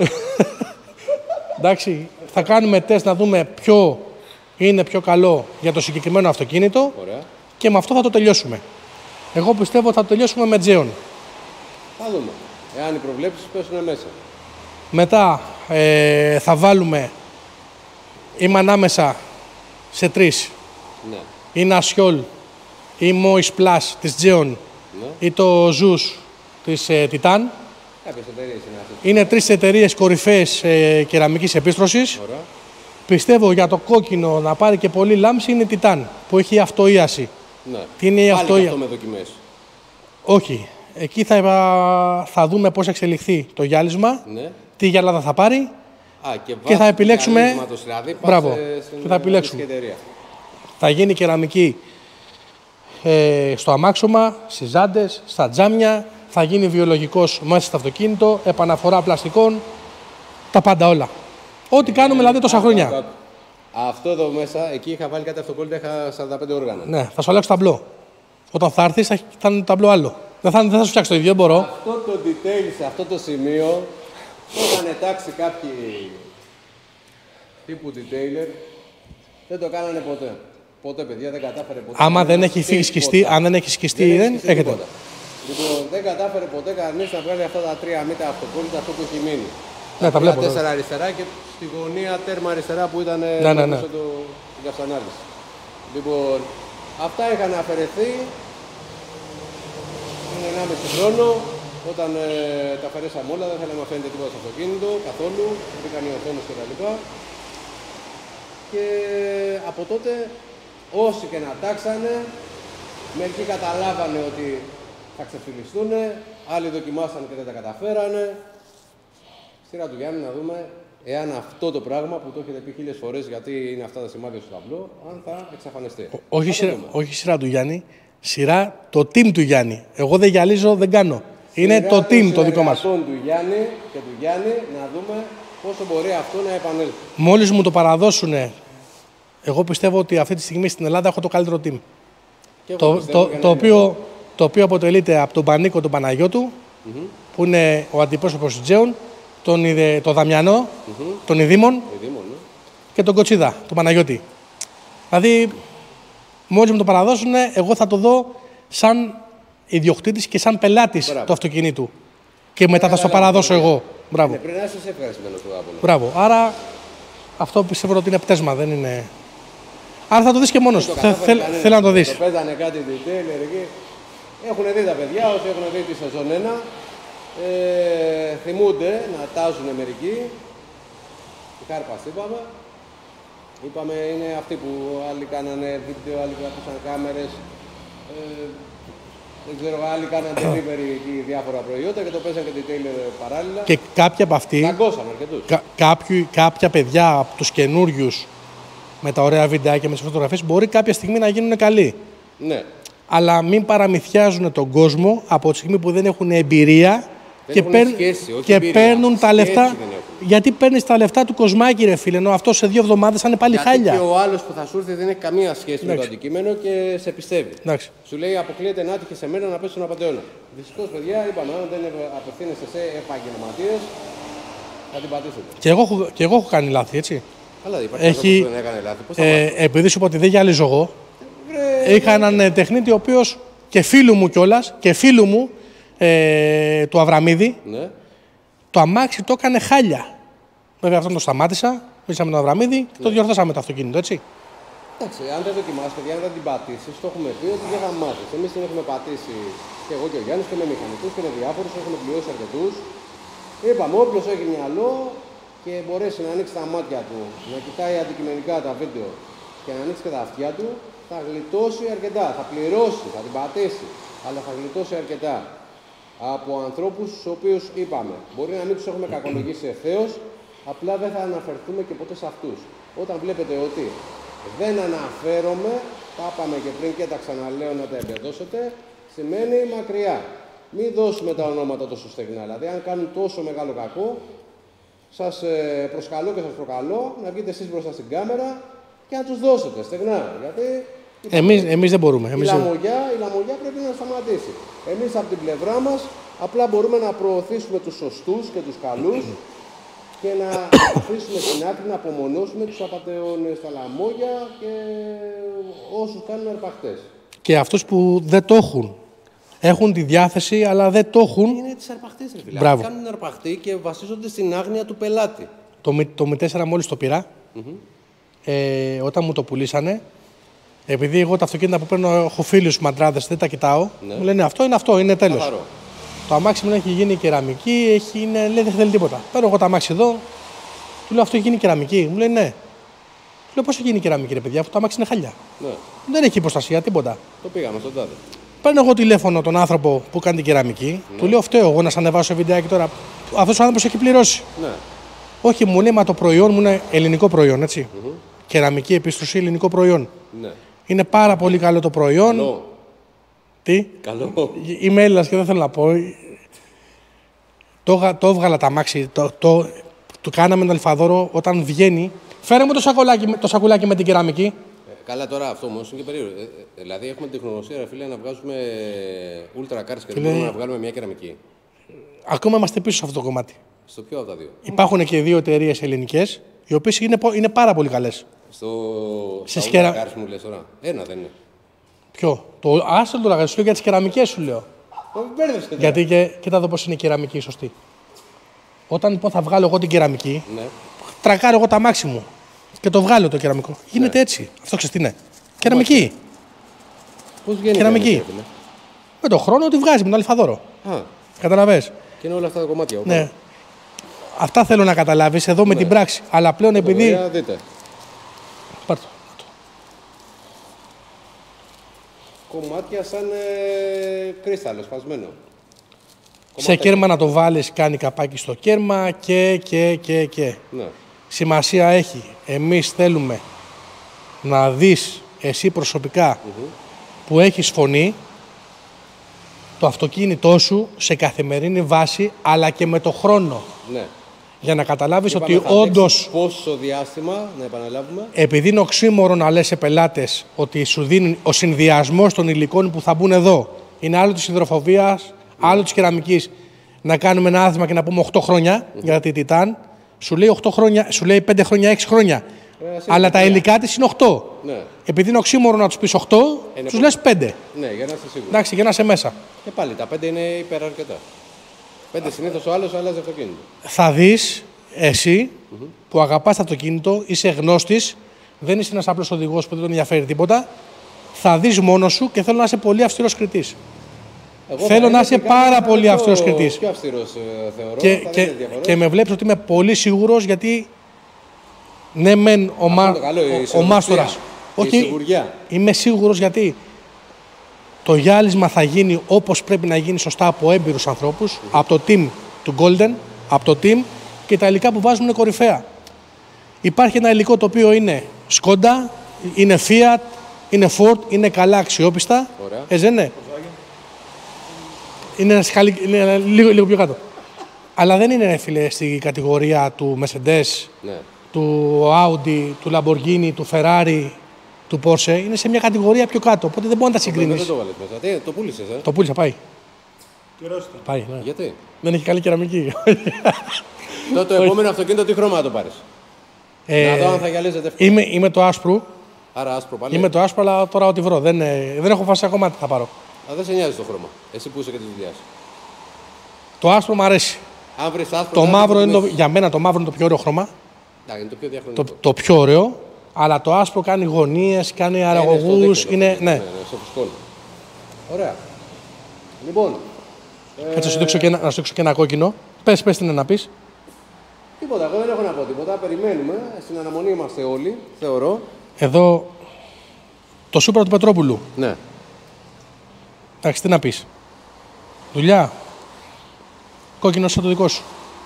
Εντάξει, θα κάνουμε τεστ να δούμε ποιο είναι πιο καλό για το συγκεκριμένο αυτοκίνητο. Ωραία. Και με αυτό θα το τελειώσουμε. Εγώ πιστεύω ότι θα το τελειώσουμε με τζέον. Θα δούμε. Εάν οι προβλέψεις πέσουν μέσα. Μετά ε, θα βάλουμε, είμαι ανάμεσα σε τρεις. Ναι. Είναι Ασιόλ ή Moist Plus της Geon, ναι, ή το Zeus της ε, Titan. Κάποιες εταιρείες είναι αυτές. Είναι τρεις εταιρείες κορυφαίες ε, κεραμικής επίστρωσης. Ωραία. Πιστεύω για το κόκκινο να πάρει και πολύ λάμψη είναι η Titan, που έχει αυτοίαση. Ναι. Τι είναι η Πάλι αυτοίαση. αυτό με δοκιμές. Όχι. Εκεί θα, θα δούμε πώς εξελιχθεί το γυάλισμα, ναι, τι γυαλάδα θα πάρει. Α, και, και θα επιλέξουμε. Δηλαδή, μπράβο. Και θα επιλέξουμε. Θα γίνει κεραμική ε, στο αμάξωμα, στις ζάντες, στα τζάμια. Θα γίνει βιολογικός μέσα στο αυτοκίνητο, επαναφορά πλαστικών. Τα πάντα όλα. Ό,τι ε, κάνουμε δηλαδή τόσα χρόνια. Α, αυτό εδώ μέσα, εκεί είχα βάλει κάτι αυτοκόλλητα, είχα σαράντα πέντε όργανα. Ναι, θα σου αλλάξω ταμπλό. Όταν θα έρθεις θα, θα είναι το ταμπλό άλλο. Δεν θα, δεν θα σου φτιάξω το ίδιο, μπορώ. Αυτό το detail σε αυτό το σημείο, όταν ετάξει κάποιοι τύπου detailer, δεν το κάνανε ποτέ. Ποτέ, παιδιά, δεν κατάφερε ποτέ. Άμα δεν έχει φύγει σκιστή, αν δεν έχει σκιστεί, δεν, δεν έχετε. Τίποτα. Λοιπόν, δεν κατάφερε ποτέ κανείς να βγάλει αυτά τα τρία μήτα αυτοκόλλητα, αυτό που έχει μείνει. Ναι, τα βλέπω. Τέσσερα αριστερά και στη γωνία τέρμα αριστερά που ήταν ναι, ναι, ναι. το καυσανάλυση. Λοιπόν, αυτά είχαν αφαιρεθεί. Είναι ενάμιση χρόνο. Όταν ε, τα αφαιρέσαμε όλα, δεν θέλαμε να φαίνεται τίποτα στο αυτοκίνητο καθόλου. Μπήκαν οι οθόνες κτλ. Και, και από τότε, όσοι και να τάξανε, μερικοί καταλάβανε ότι θα ξεφυλιστούν, άλλοι δοκιμάσαν και δεν τα καταφέρανε. Σειρά του Γιάννη να δούμε εάν αυτό το πράγμα που το έχετε πει χίλιες φορές, γιατί είναι αυτά τα σημάδια στο ταμπλό, αν θα εξαφανιστεί. Όχι, σειρά, όχι σειρά του Γιάννη, σειρά το team του Γιάννη. Εγώ δεν γυαλίζω, δεν κάνω. Είναι σειρά το team το δικό μας. του Γιάννη και του Γιάννη να δούμε πόσο μπορεί αυτό να επανέλθει. Μόλις μου το παραδώσουνε, εγώ πιστεύω ότι αυτή τη στιγμή στην Ελλάδα έχω το καλύτερο team. Το, το, το, οποίο, το οποίο αποτελείται από τον Πανίκο τον Παναγιώτου, mm-hmm, που είναι ο αντιπρόσωπος της Geon, τον, τον Δαμιανό, mm-hmm, τον Ιδήμον, Ιδήμον ναι, και τον Κοτσίδα, τον Παναγιώτη. Δηλαδή, μόλις μου το παραδώσουν, εγώ θα το δω σαν ιδιοκτήτης και σαν πελάτης του αυτοκινήτου. Και μετά θα στο παραδώσω εγώ. Μπράβο. Πριν να είσαι ευχαριστημένος του Άπολο. Μπράβο. Άρα, αυτό πιστεύω ότι είναι πτέσμα, δεν είναι. Άρα θα το δεις και μόνος σου. Θέλω να το δεις. Το παίζανε κάτι detailer εκεί. Έχουν δει τα παιδιά, όσοι έχουν δει τη σεζόν ένα. Ε, θυμούνται να τάζουν μερικοί. Η Κάρπας είπαμε. Είπαμε είναι αυτοί που άλλοι κάνανε βίντεο, άλλοι κρατούσαν κάμερες. Ε, δεν ξέρω, άλλοι κάνανε delivery και διάφορα προϊόντα και το παίζαν και detailer παράλληλα. Και κάποια από αυτοί, ταγκώσαν αρκετούς. Κα, κάποιοι, κάποια παιδιά από τους καινούριους με τα ωραία βιντεάκια, με τις φωτογραφίες, μπορεί κάποια στιγμή να γίνουν καλοί. Ναι. Αλλά μην παραμυθιάζουν τον κόσμο από τη στιγμή που δεν έχουν εμπειρία δεν και, έχουν παίρν, σχέση, όχι και εμπειρία. παίρνουν τα λεφτά. Γιατί παίρνεις τα λεφτά του κοσμάκι, ρε φίλε, ενώ αυτό σε δύο εβδομάδες θα είναι πάλι γιατί χάλια. Και ο άλλος που θα σου έρθει δεν έχει καμία σχέση Εντάξει. με το αντικείμενο και σε πιστεύει. Εντάξει. Σου λέει αποκλείεται να τύχει σε μένα να πέσει στον απατεώνα. Δυστυχώς, παιδιά, είπαμε, αν δεν απευθύνεσαι σε επαγγελματίες, θα την πατήσετε. Και εγώ, και εγώ έχω κάνει λάθη, έτσι. Αλλά δεν υπάρχει έχει, που δεν έκανε λάθη. Πώς θα ε, επειδή σου είπα ότι δεν γυαλίζω εγώ, Βρε, είχα έναν ε, τεχνίτη ο οποίος και φίλου μου κιόλας, και φίλου μου, ε, του Αβραμίδη, ναι. το αμάξι το έκανε χάλια. Βέβαια αυτόν το σταμάτησα, μίλησα με τον Αβραμίδη και ναι. το διορθώσαμε το αυτοκίνητο, έτσι. Εντάξει, αν δεν δοκιμάσεις, παιδιά, αν δεν την πατήσεις, το έχουμε πει ότι δεν θα μάθεις. Εμείς την έχουμε πατήσει και εγώ και ο Γιάννης και με μηχανικούς και με διάφορους, έχουμε πληρώσει αρκετούς. Είπαμε, όποιος έχει μυαλό και μπορέσει να ανοίξει τα μάτια του, να κοιτάει αντικειμενικά τα βίντεο και να ανοίξει και τα αυτιά του, θα γλιτώσει αρκετά. Θα πληρώσει, θα την πατήσει, αλλά θα γλιτώσει αρκετά. Από ανθρώπους στους οποίους είπαμε, μπορεί να μην τους έχουμε κακολογήσει ευθέως, απλά δεν θα αναφερθούμε και ποτέ σε αυτούς. Όταν βλέπετε ότι δεν αναφέρομαι, τα είπαμε και πριν και τα ξαναλέω να τα εμπεδώσετε, σημαίνει μακριά. Μην δώσουμε τα ονόματα τόσο στεγνά. Δηλαδή, αν κάνουν τόσο μεγάλο κακό, σας προσκαλώ και σας προκαλώ να βγείτε εσείς μπροστά στην κάμερα και να τους δώσετε στεγνά. Γιατί εμείς, εμείς δεν μπορούμε. Η, λαμογιά, η λαμογιά πρέπει να σταματήσει. Εμείς από την πλευρά μας απλά μπορούμε να προωθήσουμε τους σωστούς και τους καλούς και να αφήσουμε στην άκρη να απομονώσουμε τους απατεώνες, τα λαμόγια και όσους κάνουν αρπαχτές. Και αυτούς που δεν το έχουν. Έχουν τη διάθεση, αλλά δεν το έχουν. Είναι τις αρπαχτές, ρε φίλε. Μπράβο. Κάνουν αρπαχτή και βασίζονται στην άγνοια του πελάτη. Το, το μη τέσσερα μόλις το πήρα, mm-hmm. ε, όταν μου το πουλήσανε, επειδή εγώ τα αυτοκίνητα που παίρνω έχω φίλους μαντράδες, δεν τα κοιτάω, ναι. Μου λένε αυτό είναι αυτό, είναι τέλος. Καθαρό. Το αμάξι μου έχει γίνει κεραμική, έχει, είναι, λέει δεν θέλει τίποτα. Παίρνω εγώ το αμάξι εδώ, του λέω αυτό έχει γίνει κεραμική. Μου λέει ναι. Του λέω πώς έχει γίνει κεραμική, ρε παιδιά, αυτό το αμάξι είναι χαλιά. Ναι. Δεν έχει προστασία, τίποτα. Το πήγαμε στον τάδε. Παίρνω εγώ τηλέφωνο τον άνθρωπο που κάνει την κεραμική, ναι. Του λέω φταίω εγώ να σας ανεβάσω βιντεάκι τώρα. Αυτός ο άνθρωπος έχει πληρώσει. Ναι. Όχι, μου λέει μα το προϊόν μου είναι ελληνικό προϊόν, έτσι. Mm-hmm. Κεραμική επίστρωση, ελληνικό προϊόν. Ναι. Είναι πάρα πολύ καλό το προϊόν. Καλό. Τι? Καλό. Είμαι Έλληνας και δεν θέλω να πω. Το, το έβγαλα τα αμάξι, το, το, το κάναμε τον Αλφαδόρο όταν βγαίνει. Φέρε μου το σακουλάκι, το σακουλάκι με την κεραμική. Ε, καλά τώρα αυτό όμως είναι και περίεργο. Ε, ε, δηλαδή έχουμε την τεχνογνωσία, ρε φίλε, να βγάζουμε ultra cars και δεν μπορούμε να βγάλουμε μια κεραμική. Ακόμα είμαστε πίσω σε αυτό το κομμάτι. Στο ποιο από τα δύο? Υπάρχουν και δύο εταιρείες ελληνικές, οι οποίες είναι, είναι πάρα πολύ καλές. Στο σκερα... cars μου λες τώρα. Ένα δεν είναι. Ποιο? Το άστρο το λαγαριό, σου λέω για τις κεραμικές σου λέω. Μπέρδεψε. Γιατί και, κοίτα εδώ πώς είναι η κεραμική σωστή. Όταν λοιπόν θα βγάλω εγώ την κεραμική, ναι. Τρακάρω εγώ τα αμάξι μου και το βγάλω το κεραμικό. Γίνεται ναι. Έτσι. Αυτό ξέρεις τι είναι. Κεραμική. Πώς βγαίνει κεραμική. Η κεραμική. Με τον χρόνο τη βγάζει με τον Αλφαδόρο. Καταλαβες. Και είναι όλα αυτά τα κομμάτια. Ναι. Αυτά θέλω να καταλάβεις εδώ ναι. Με την πράξη. Αλλά πλέον επειδή. Ωραία, δείτε. Πάρτο. Κομμάτια σαν ε, κρίσταλο, σπασμένο. Σε κομμάτια. Κέρμα να το βάλεις, κάνει καπάκι στο κέρμα και, και, και, και. Ναι. Σημασία έχει. Εμείς θέλουμε να δεις εσύ προσωπικά mm-hmm. που έχεις φωνή το αυτοκίνητό σου σε καθημερινή βάση, αλλά και με το χρόνο. Ναι. Για να καταλάβεις ότι όντως. Πόσο διάστημα, να επαναλάβουμε. Επειδή είναι οξύμορο να λες σε πελάτες ότι σου δίνουν ο συνδυασμός των υλικών που θα μπουν εδώ. Είναι άλλο της υδροφοβίας, mm. άλλο της κεραμικής. Να κάνουμε ένα άθλημα και να πούμε οκτώ χρόνια mm. για τη Τιτάν. Σου λέει, οκτώ χρόνια, σου λέει πέντε χρόνια, έξι χρόνια. Ε, αλλά τα υλικά της είναι οκτώ. Ναι. Επειδή είναι οξύμορο να τους πεις οκτώ, ε, τους λες πέντε. Ναι, για να είσαι σίγουρος. Εντάξει, για να είσαι μέσα. Και πάλι τα πέντε είναι υπεραρκετά. Πέντε συνήθως ο άλλος αλλάζει αυτοκίνητο. Θα δεις εσύ mm-hmm. που αγαπάς το αυτοκίνητο, είσαι γνώστης, δεν είσαι ένας απλός οδηγός που δεν τον ενδιαφέρει τίποτα. Θα δεις μόνος σου και θέλω να είσαι πολύ αυστηρός κριτής. Εγώ θέλω να είσαι πάρα πολύ αυστηρός κριτής. Πιο αυστηρός θεωρώ. Και, και, και με βλέπεις ότι είμαι πολύ σίγουρος γιατί ναι μεν ο, μα, καλό, ο, ο μάστορας. Όχι, είμαι σίγουρος γιατί το γυάλισμα θα γίνει όπως πρέπει να γίνει σωστά από έμπειρους ανθρώπους, mm-hmm. από το team του Golden, από το team και τα υλικά που βάζουν είναι κορυφαία. Υπάρχει ένα υλικό το οποίο είναι Skoda, είναι Fiat, είναι Ford, είναι καλά αξιόπιστα. Έτσι δεν είναι. Είναι, σκάλι, είναι λίγο, λίγο πιο κάτω. Αλλά δεν είναι, φίλε, στην κατηγορία του Mercedes, ναι. του Audi, του Lamborghini, του Ferrari, του Porsche. Είναι σε μια κατηγορία πιο κάτω, οπότε δεν μπορεί να τα συγκρίνεις. Δεν το βάλες μέσα. Τι, το πούλησες, ε? Το πούλησα, πάει. Πάει, ναι. Γιατί? Δεν έχει καλή κεραμική. Το, το επόμενο αυτοκίνητο τι χρώμα θα το πάρεις? Ε, να δω αν θα γυαλίζεται. Είμαι, είμαι το άσπρο. Άρα άσπρο πάλι. Είμαι το άσπρο, αλλά τώρα ό,τι βρω. Δεν, δεν έχω φάσει ακόμα τι θα πάρω. Α, δεν σε νοιάζει το χρώμα. Εσύ που είσαι και τη δουλειά σου. Το άσπρο μου αρέσει. Αν βρεις άσπρο, το μαύρο είναι το, για μένα το μαύρο είναι το πιο ωραίο χρώμα. Να, είναι το πιο διαχρονικό. Το, το πιο ωραίο. Αλλά το άσπρο κάνει γωνίες, κάνει αραγωγούς. Είναι, είναι, ναι. ναι, ναι, στο φουσκώνει. Ωραία. Λοιπόν. Ε... Έτσι, να σου δείξω και ένα κόκκινο. Πες, πες τι είναι να πεις. Τίποτα, εγώ δεν έχω να πω τίποτα. Περιμένουμε. Στην αναμονή είμαστε όλοι, θεωρώ. Εδώ το Σούπρα του Πετρόπουλου. Ναι. Εντάξει, τι να πεις. Δουλειά. Κόκκινο σαν το δικό σου.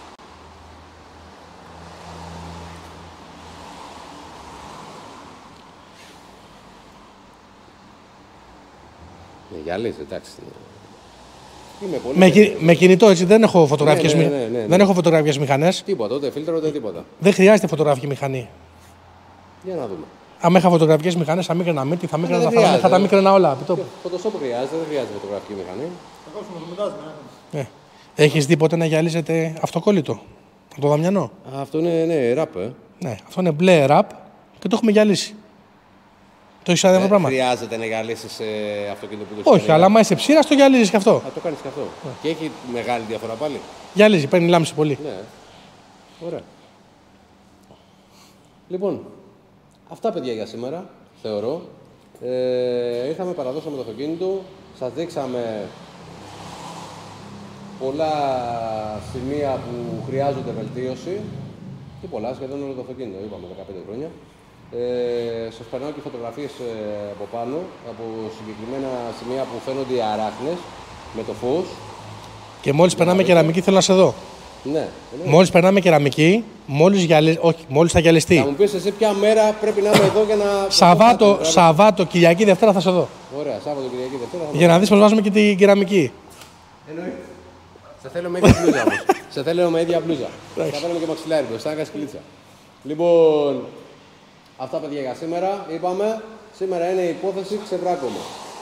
Ναι, γυαλίζει, εντάξει. Είμαι πολύ με, κι, με κινητό, έτσι, δεν έχω φωτογραφικές, ναι, ναι, ναι, ναι, ναι. δεν έχω φωτογραφικές μηχανές. Τίποτα, ούτε φίλτρο, ούτε τίποτα. Δεν χρειάζεται φωτογραφική μηχανή. Για να δούμε. Αν είχα φωτογραφικές μηχανές, θα μίκραινα μύτη, θα μίκραινα τα φανέλα, θα τα μίκραινα όλα. Photoshop χρειάζεται, δεν χρειάζεται φωτογραφική μηχανή. Ναι. Έχεις δει ποτέ να γυαλίζεται αυτοκόλλητο από το Δαμιανό? Αυτό είναι ναι, ραπ, ε. Ναι, αυτό είναι μπλε ραπ και το έχουμε γυαλίσει. Το έχεις αυτό το πράγμα. Χρειάζεται να γυαλίσεις ε, αυτοκίνητο που το Όχι, αλλά άμα είσαι ψήρας το γυαλίζεις και αυτό. Α, το κάνεις και αυτό. Yeah. Και έχει μεγάλη διαφορά πάλι. Γυαλίζει, παίρνει λάμψη πολύ. Ναι. Ωραία. Λοιπόν, αυτά παιδιά για σήμερα, θεωρώ. Ε, ήρθαμε, παραδώσαμε το αυτοκίνητο, σας δείξαμε πολλά σημεία που χρειάζονται βελτίωση και πολλά, σχεδόν όλο το αυτοκίνητο, είπαμε δεκαπέντε χρόνια. Ε, σας περνάω και φωτογραφίες ε, από πάνω, από συγκεκριμένα σημεία που φαίνονται οι αράχνες με το φως. Και μόλις περνάμε κεραμική θέλω να σε δω. Ναι. Μόλις περνάμε κεραμική, μόλις, γυαλι... Όχι, μόλις θα γυαλιστεί. Θα μου πεις εσύ ποια μέρα πρέπει να είμαι εδώ για να... Σαββάτο, Σαββάτο, Κυριακή, Δευτέρα θα σε δω. Ωραία, Σάββατο, Κυριακή, Δευτέρα θα για να δεις πως βάζουμε και την κεραμική. Εννοείται. Σε θέλω με ίδια μπλούζα όμως. Σε θέλω με ίδια μπλούζα. Θα παίρνουμε και μαξιλάρι μπροστά, να κάνεις κυλίτσα. Λοιπόν, αυτά παιδιά για σήμερα. Είπαμε, σήμερα είναι η υπόθεση ξεβράκωμα.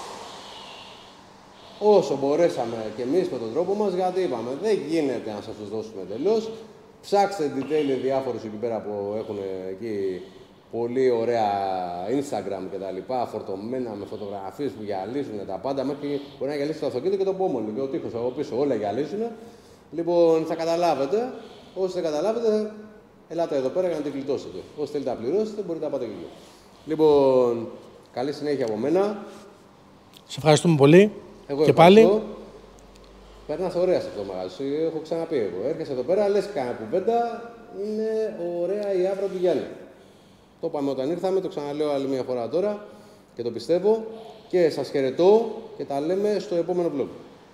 Όσο μπορέσαμε και εμείς με τον τρόπο μας, γιατί είπαμε, δεν γίνεται να σας τους δώσουμε τελώς. Ψάξτε detail διάφορους εκεί πέρα που έχουν εκεί πολύ ωραία Instagram και τα λοιπά, φορτωμένα με φωτογραφίες που γυαλίζουν τα πάντα, μέχρι μπορεί να γυαλίσει το αυτοκίνητο και το πόμολο και ο τείχος από πίσω, όλα γυαλίζουν. Λοιπόν, θα καταλάβετε. Όσοι δεν καταλάβετε, ελάτε εδώ πέρα για να την γλιτώσετε. Όσοι θέλετε να πληρώσετε, μπορείτε να πάτε εκεί. Λοιπόν, καλή συνέχεια από μένα. Σε ευχαριστούμε πολύ. Εγώ και πάλι. Περνάς ωραία σε αυτό το μαγαζί, έχω ξαναπεί εγώ. Έρχεσαι εδώ πέρα, λες κανένα κουβέντα, είναι ωραία η άβρα του Γιάννη. Το είπαμε όταν ήρθαμε, το ξαναλέω άλλη μια φορά τώρα και το πιστεύω. Και σας χαιρετώ και τα λέμε στο επόμενο vlog.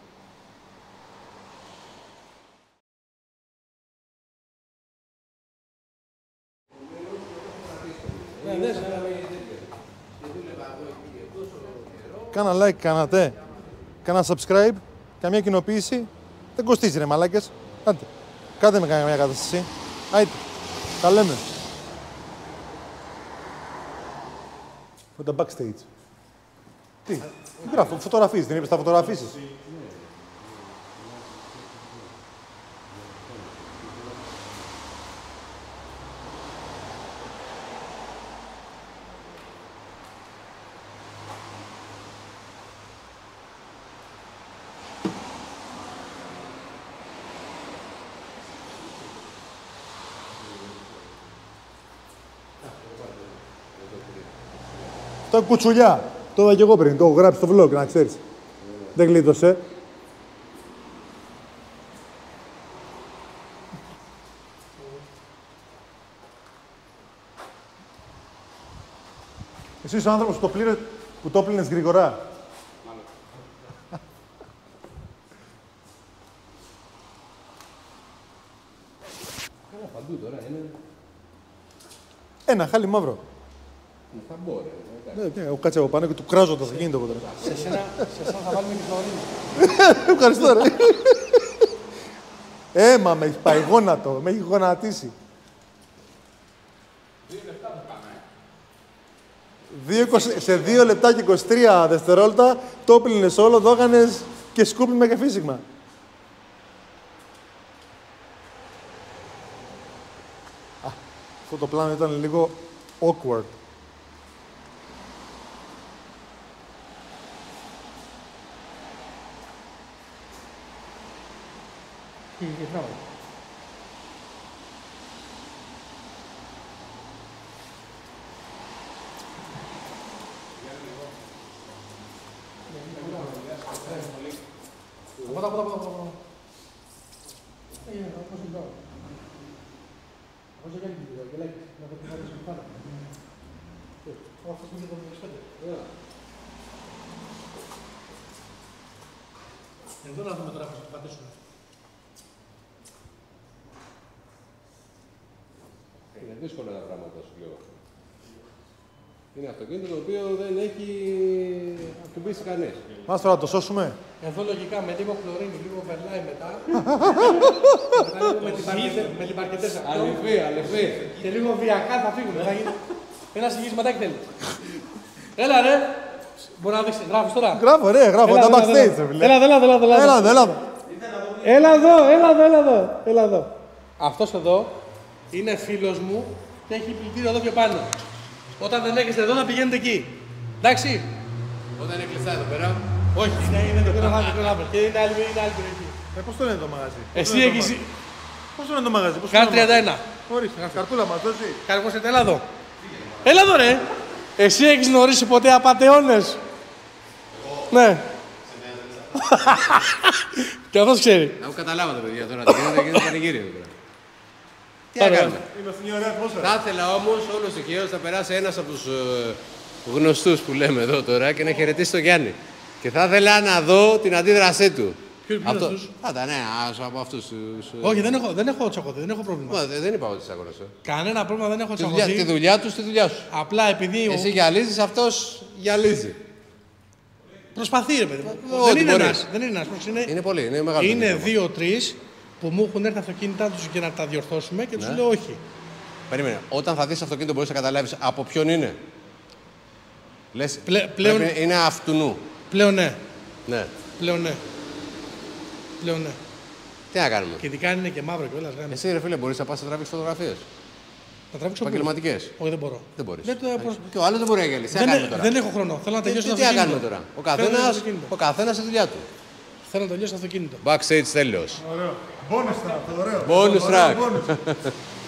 Κάνα like, κάνατε. Κάνα subscribe. Καμία κοινοποίηση. Δεν κοστίζει ρε μαλάκες. Άντε. Κάντε με καμία κατάσταση. Άιτε. Τα λέμε. Με τα backstage. Τι. Τι γράφω. Φωτογραφίες. Δεν είπες θα φωτογραφίσεις. Το κουτσουλιά. Το είδα και εγώ πριν. Το έχω γράψει στο vlog, να ξέρεις. Δεν γλίτωσε. Εσύ είσαι ο άνθρωπος που το, πλήρε, που το πλύνες γρήγορα. Καλά παντού τώρα είναι. Ένα χάλι μαύρο. Θα μπω ρε. Ναι, εγώ κάτσε από πάνω και του κράζω το αυτοκίνητο από τώρα. Σε σένα, σε σένα θα βάλουμε και φλωρίνη. Ευχαριστώ ρε. Ε, μα με έχει πάει γόνατο, με έχει γονατίσει. Σε δύο λεπτά και είκοσι τρία δευτερόλεπτα το έπλυνες όλο, δόγανες και σκούπιμα και φύσιγμα. Α, αυτό το πλάνο ήταν λίγο awkward. Τι, τι πράγμα. Από εδώ, από εδώ, από εδώ. Έγινε, πώς είναι τώρα. Πώς έγινε την δουλειά, γελάκι, να το πιθάρεις και πάρα. Αυτό είναι το είκοσι πέντε. Εδώ να δούμε τώρα πώς θα το πατήσουμε. Είναι δύσκολα τα πράγματα, σου λέω. Είναι αυτοκίνητο το οποίο δεν έχει ακουμπήσει κανείς. Μας τώρα το σώσουμε. Εδώ λογικά με λίγο χλωρίνη, λίγο βερλάει μετά. Με την παρκετέσα. Αλεφή, αλεφή. Και λίγο βιακά θα φύγουμε. Ένα συγγύσματάκι θέλει. Έλα ρε. Μπορεί να δείξει, γράφεις τώρα. Γράφω ρε, γράφω τα backstage. Έλα εδώ, έλα εδώ, έλα εδώ. Έλα εδώ, έλα εδώ. Έλα εδώ, έλα εδώ, έλα εδώ. Έλα εδώ. Αυτός εδώ είναι φίλος μου και έχει πλυντήριο εδώ πιο πάνω. Όταν δεν έχετε εδώ να πηγαίνετε εκεί. Εντάξει. Όταν είναι κλειστά εδώ πέρα. Όχι, είναι, είναι το πέρα λάβε. Και είναι άλλη, είναι άλλη περιοχή. Ε, πώς το λένε το μαγαζί. Εσύ έχεις... Πώς το λένε το μαγαζί. Κάρ τριάντα ένα. Ορίστε, καρπούλα μας δώσει. Καρπός, έλα εδώ. Έλα εδώ ρε. Εσύ έχεις γνωρίσει ποτέ απατεώνες. Ναι. Και αυτός ξέρει. Αφού καταλάβατε παιδιά τώρα, τι γίνεται, γίνεται πανηγύρι εδώ πέρα. Τι να κάνουμε. Είμαστε μια ωραία ατμόσφαιρα. Θα ήθελα όμως όλος τυχαίως να περάσει ένας από τους ε, γνωστούς που λέμε εδώ τώρα και να χαιρετήσει τον Γιάννη. Και θα ήθελα να δω την αντίδρασή του. Ποιος είναι αυτός? Πάντα ναι, ας, από αυτούς τους... ε, Όχι, δεν έχω, δεν έχω τσακωθεί, δεν έχω πρόβλημα. Μα, δεν είπα ότι τσακώνεσαι. Κανένα πρόβλημα δεν έχω Τη δουλειά, τη τσακωθεί. δουλειά του στη δουλειά σου. Απλά επειδή. ο- Εσύ γυαλίζεις, αυτός γυαλίζει. Προσπαθεί ρε παιδί. μου. Ό,τι Δεν είναι μπορεί. ένας. Δεν είναι ένας. Είναι, Είναι πολύ, είναι μεγάλο. είναι το δικαίωμα. δύο-τρεις που μου έχουν έρθει αυτοκίνητά τους για να τα διορθώσουμε και τους Ναι. λέω όχι. Περίμενε, όταν θα δεις αυτοκίνητο μπορείς να καταλάβεις από ποιον είναι. Λες, Πλε- πλέον- πρέπει- είναι αυτού. Πλέον ναι. Ναι. Πλέον ναι. Πλέον ναι. Τι να κάνουμε. Και ειδικά αν είναι και μαύρο κιόλας. γάμο. Εσύ ρε φίλε μπορείς να πας να τραβήξεις φωτογραφίες. Να τραβήξω πού? Επαγγελματικές. Όχι, δεν μπορώ. Δεν μπορείς. Δεν, το, προσ... Και ο άλλος δεν μπορεί να γυαλίσει. Τι να δεν, κάνουμε τώρα. δεν έχω χρόνο. Θέλω να Τι, τελειώσω τι, το τι να αυτοκίνητο. κάνουμε τώρα. Ο Θέλω να τελειώσω το καθένας, αυτοκίνητο. ο καθένας στη δουλειά του. Θέλω να τελειώσω το αυτοκίνητο. Backstage τέλειος. Ωραίο. Bonus track, ωραίο. Bonus Ωραίο track. bonus.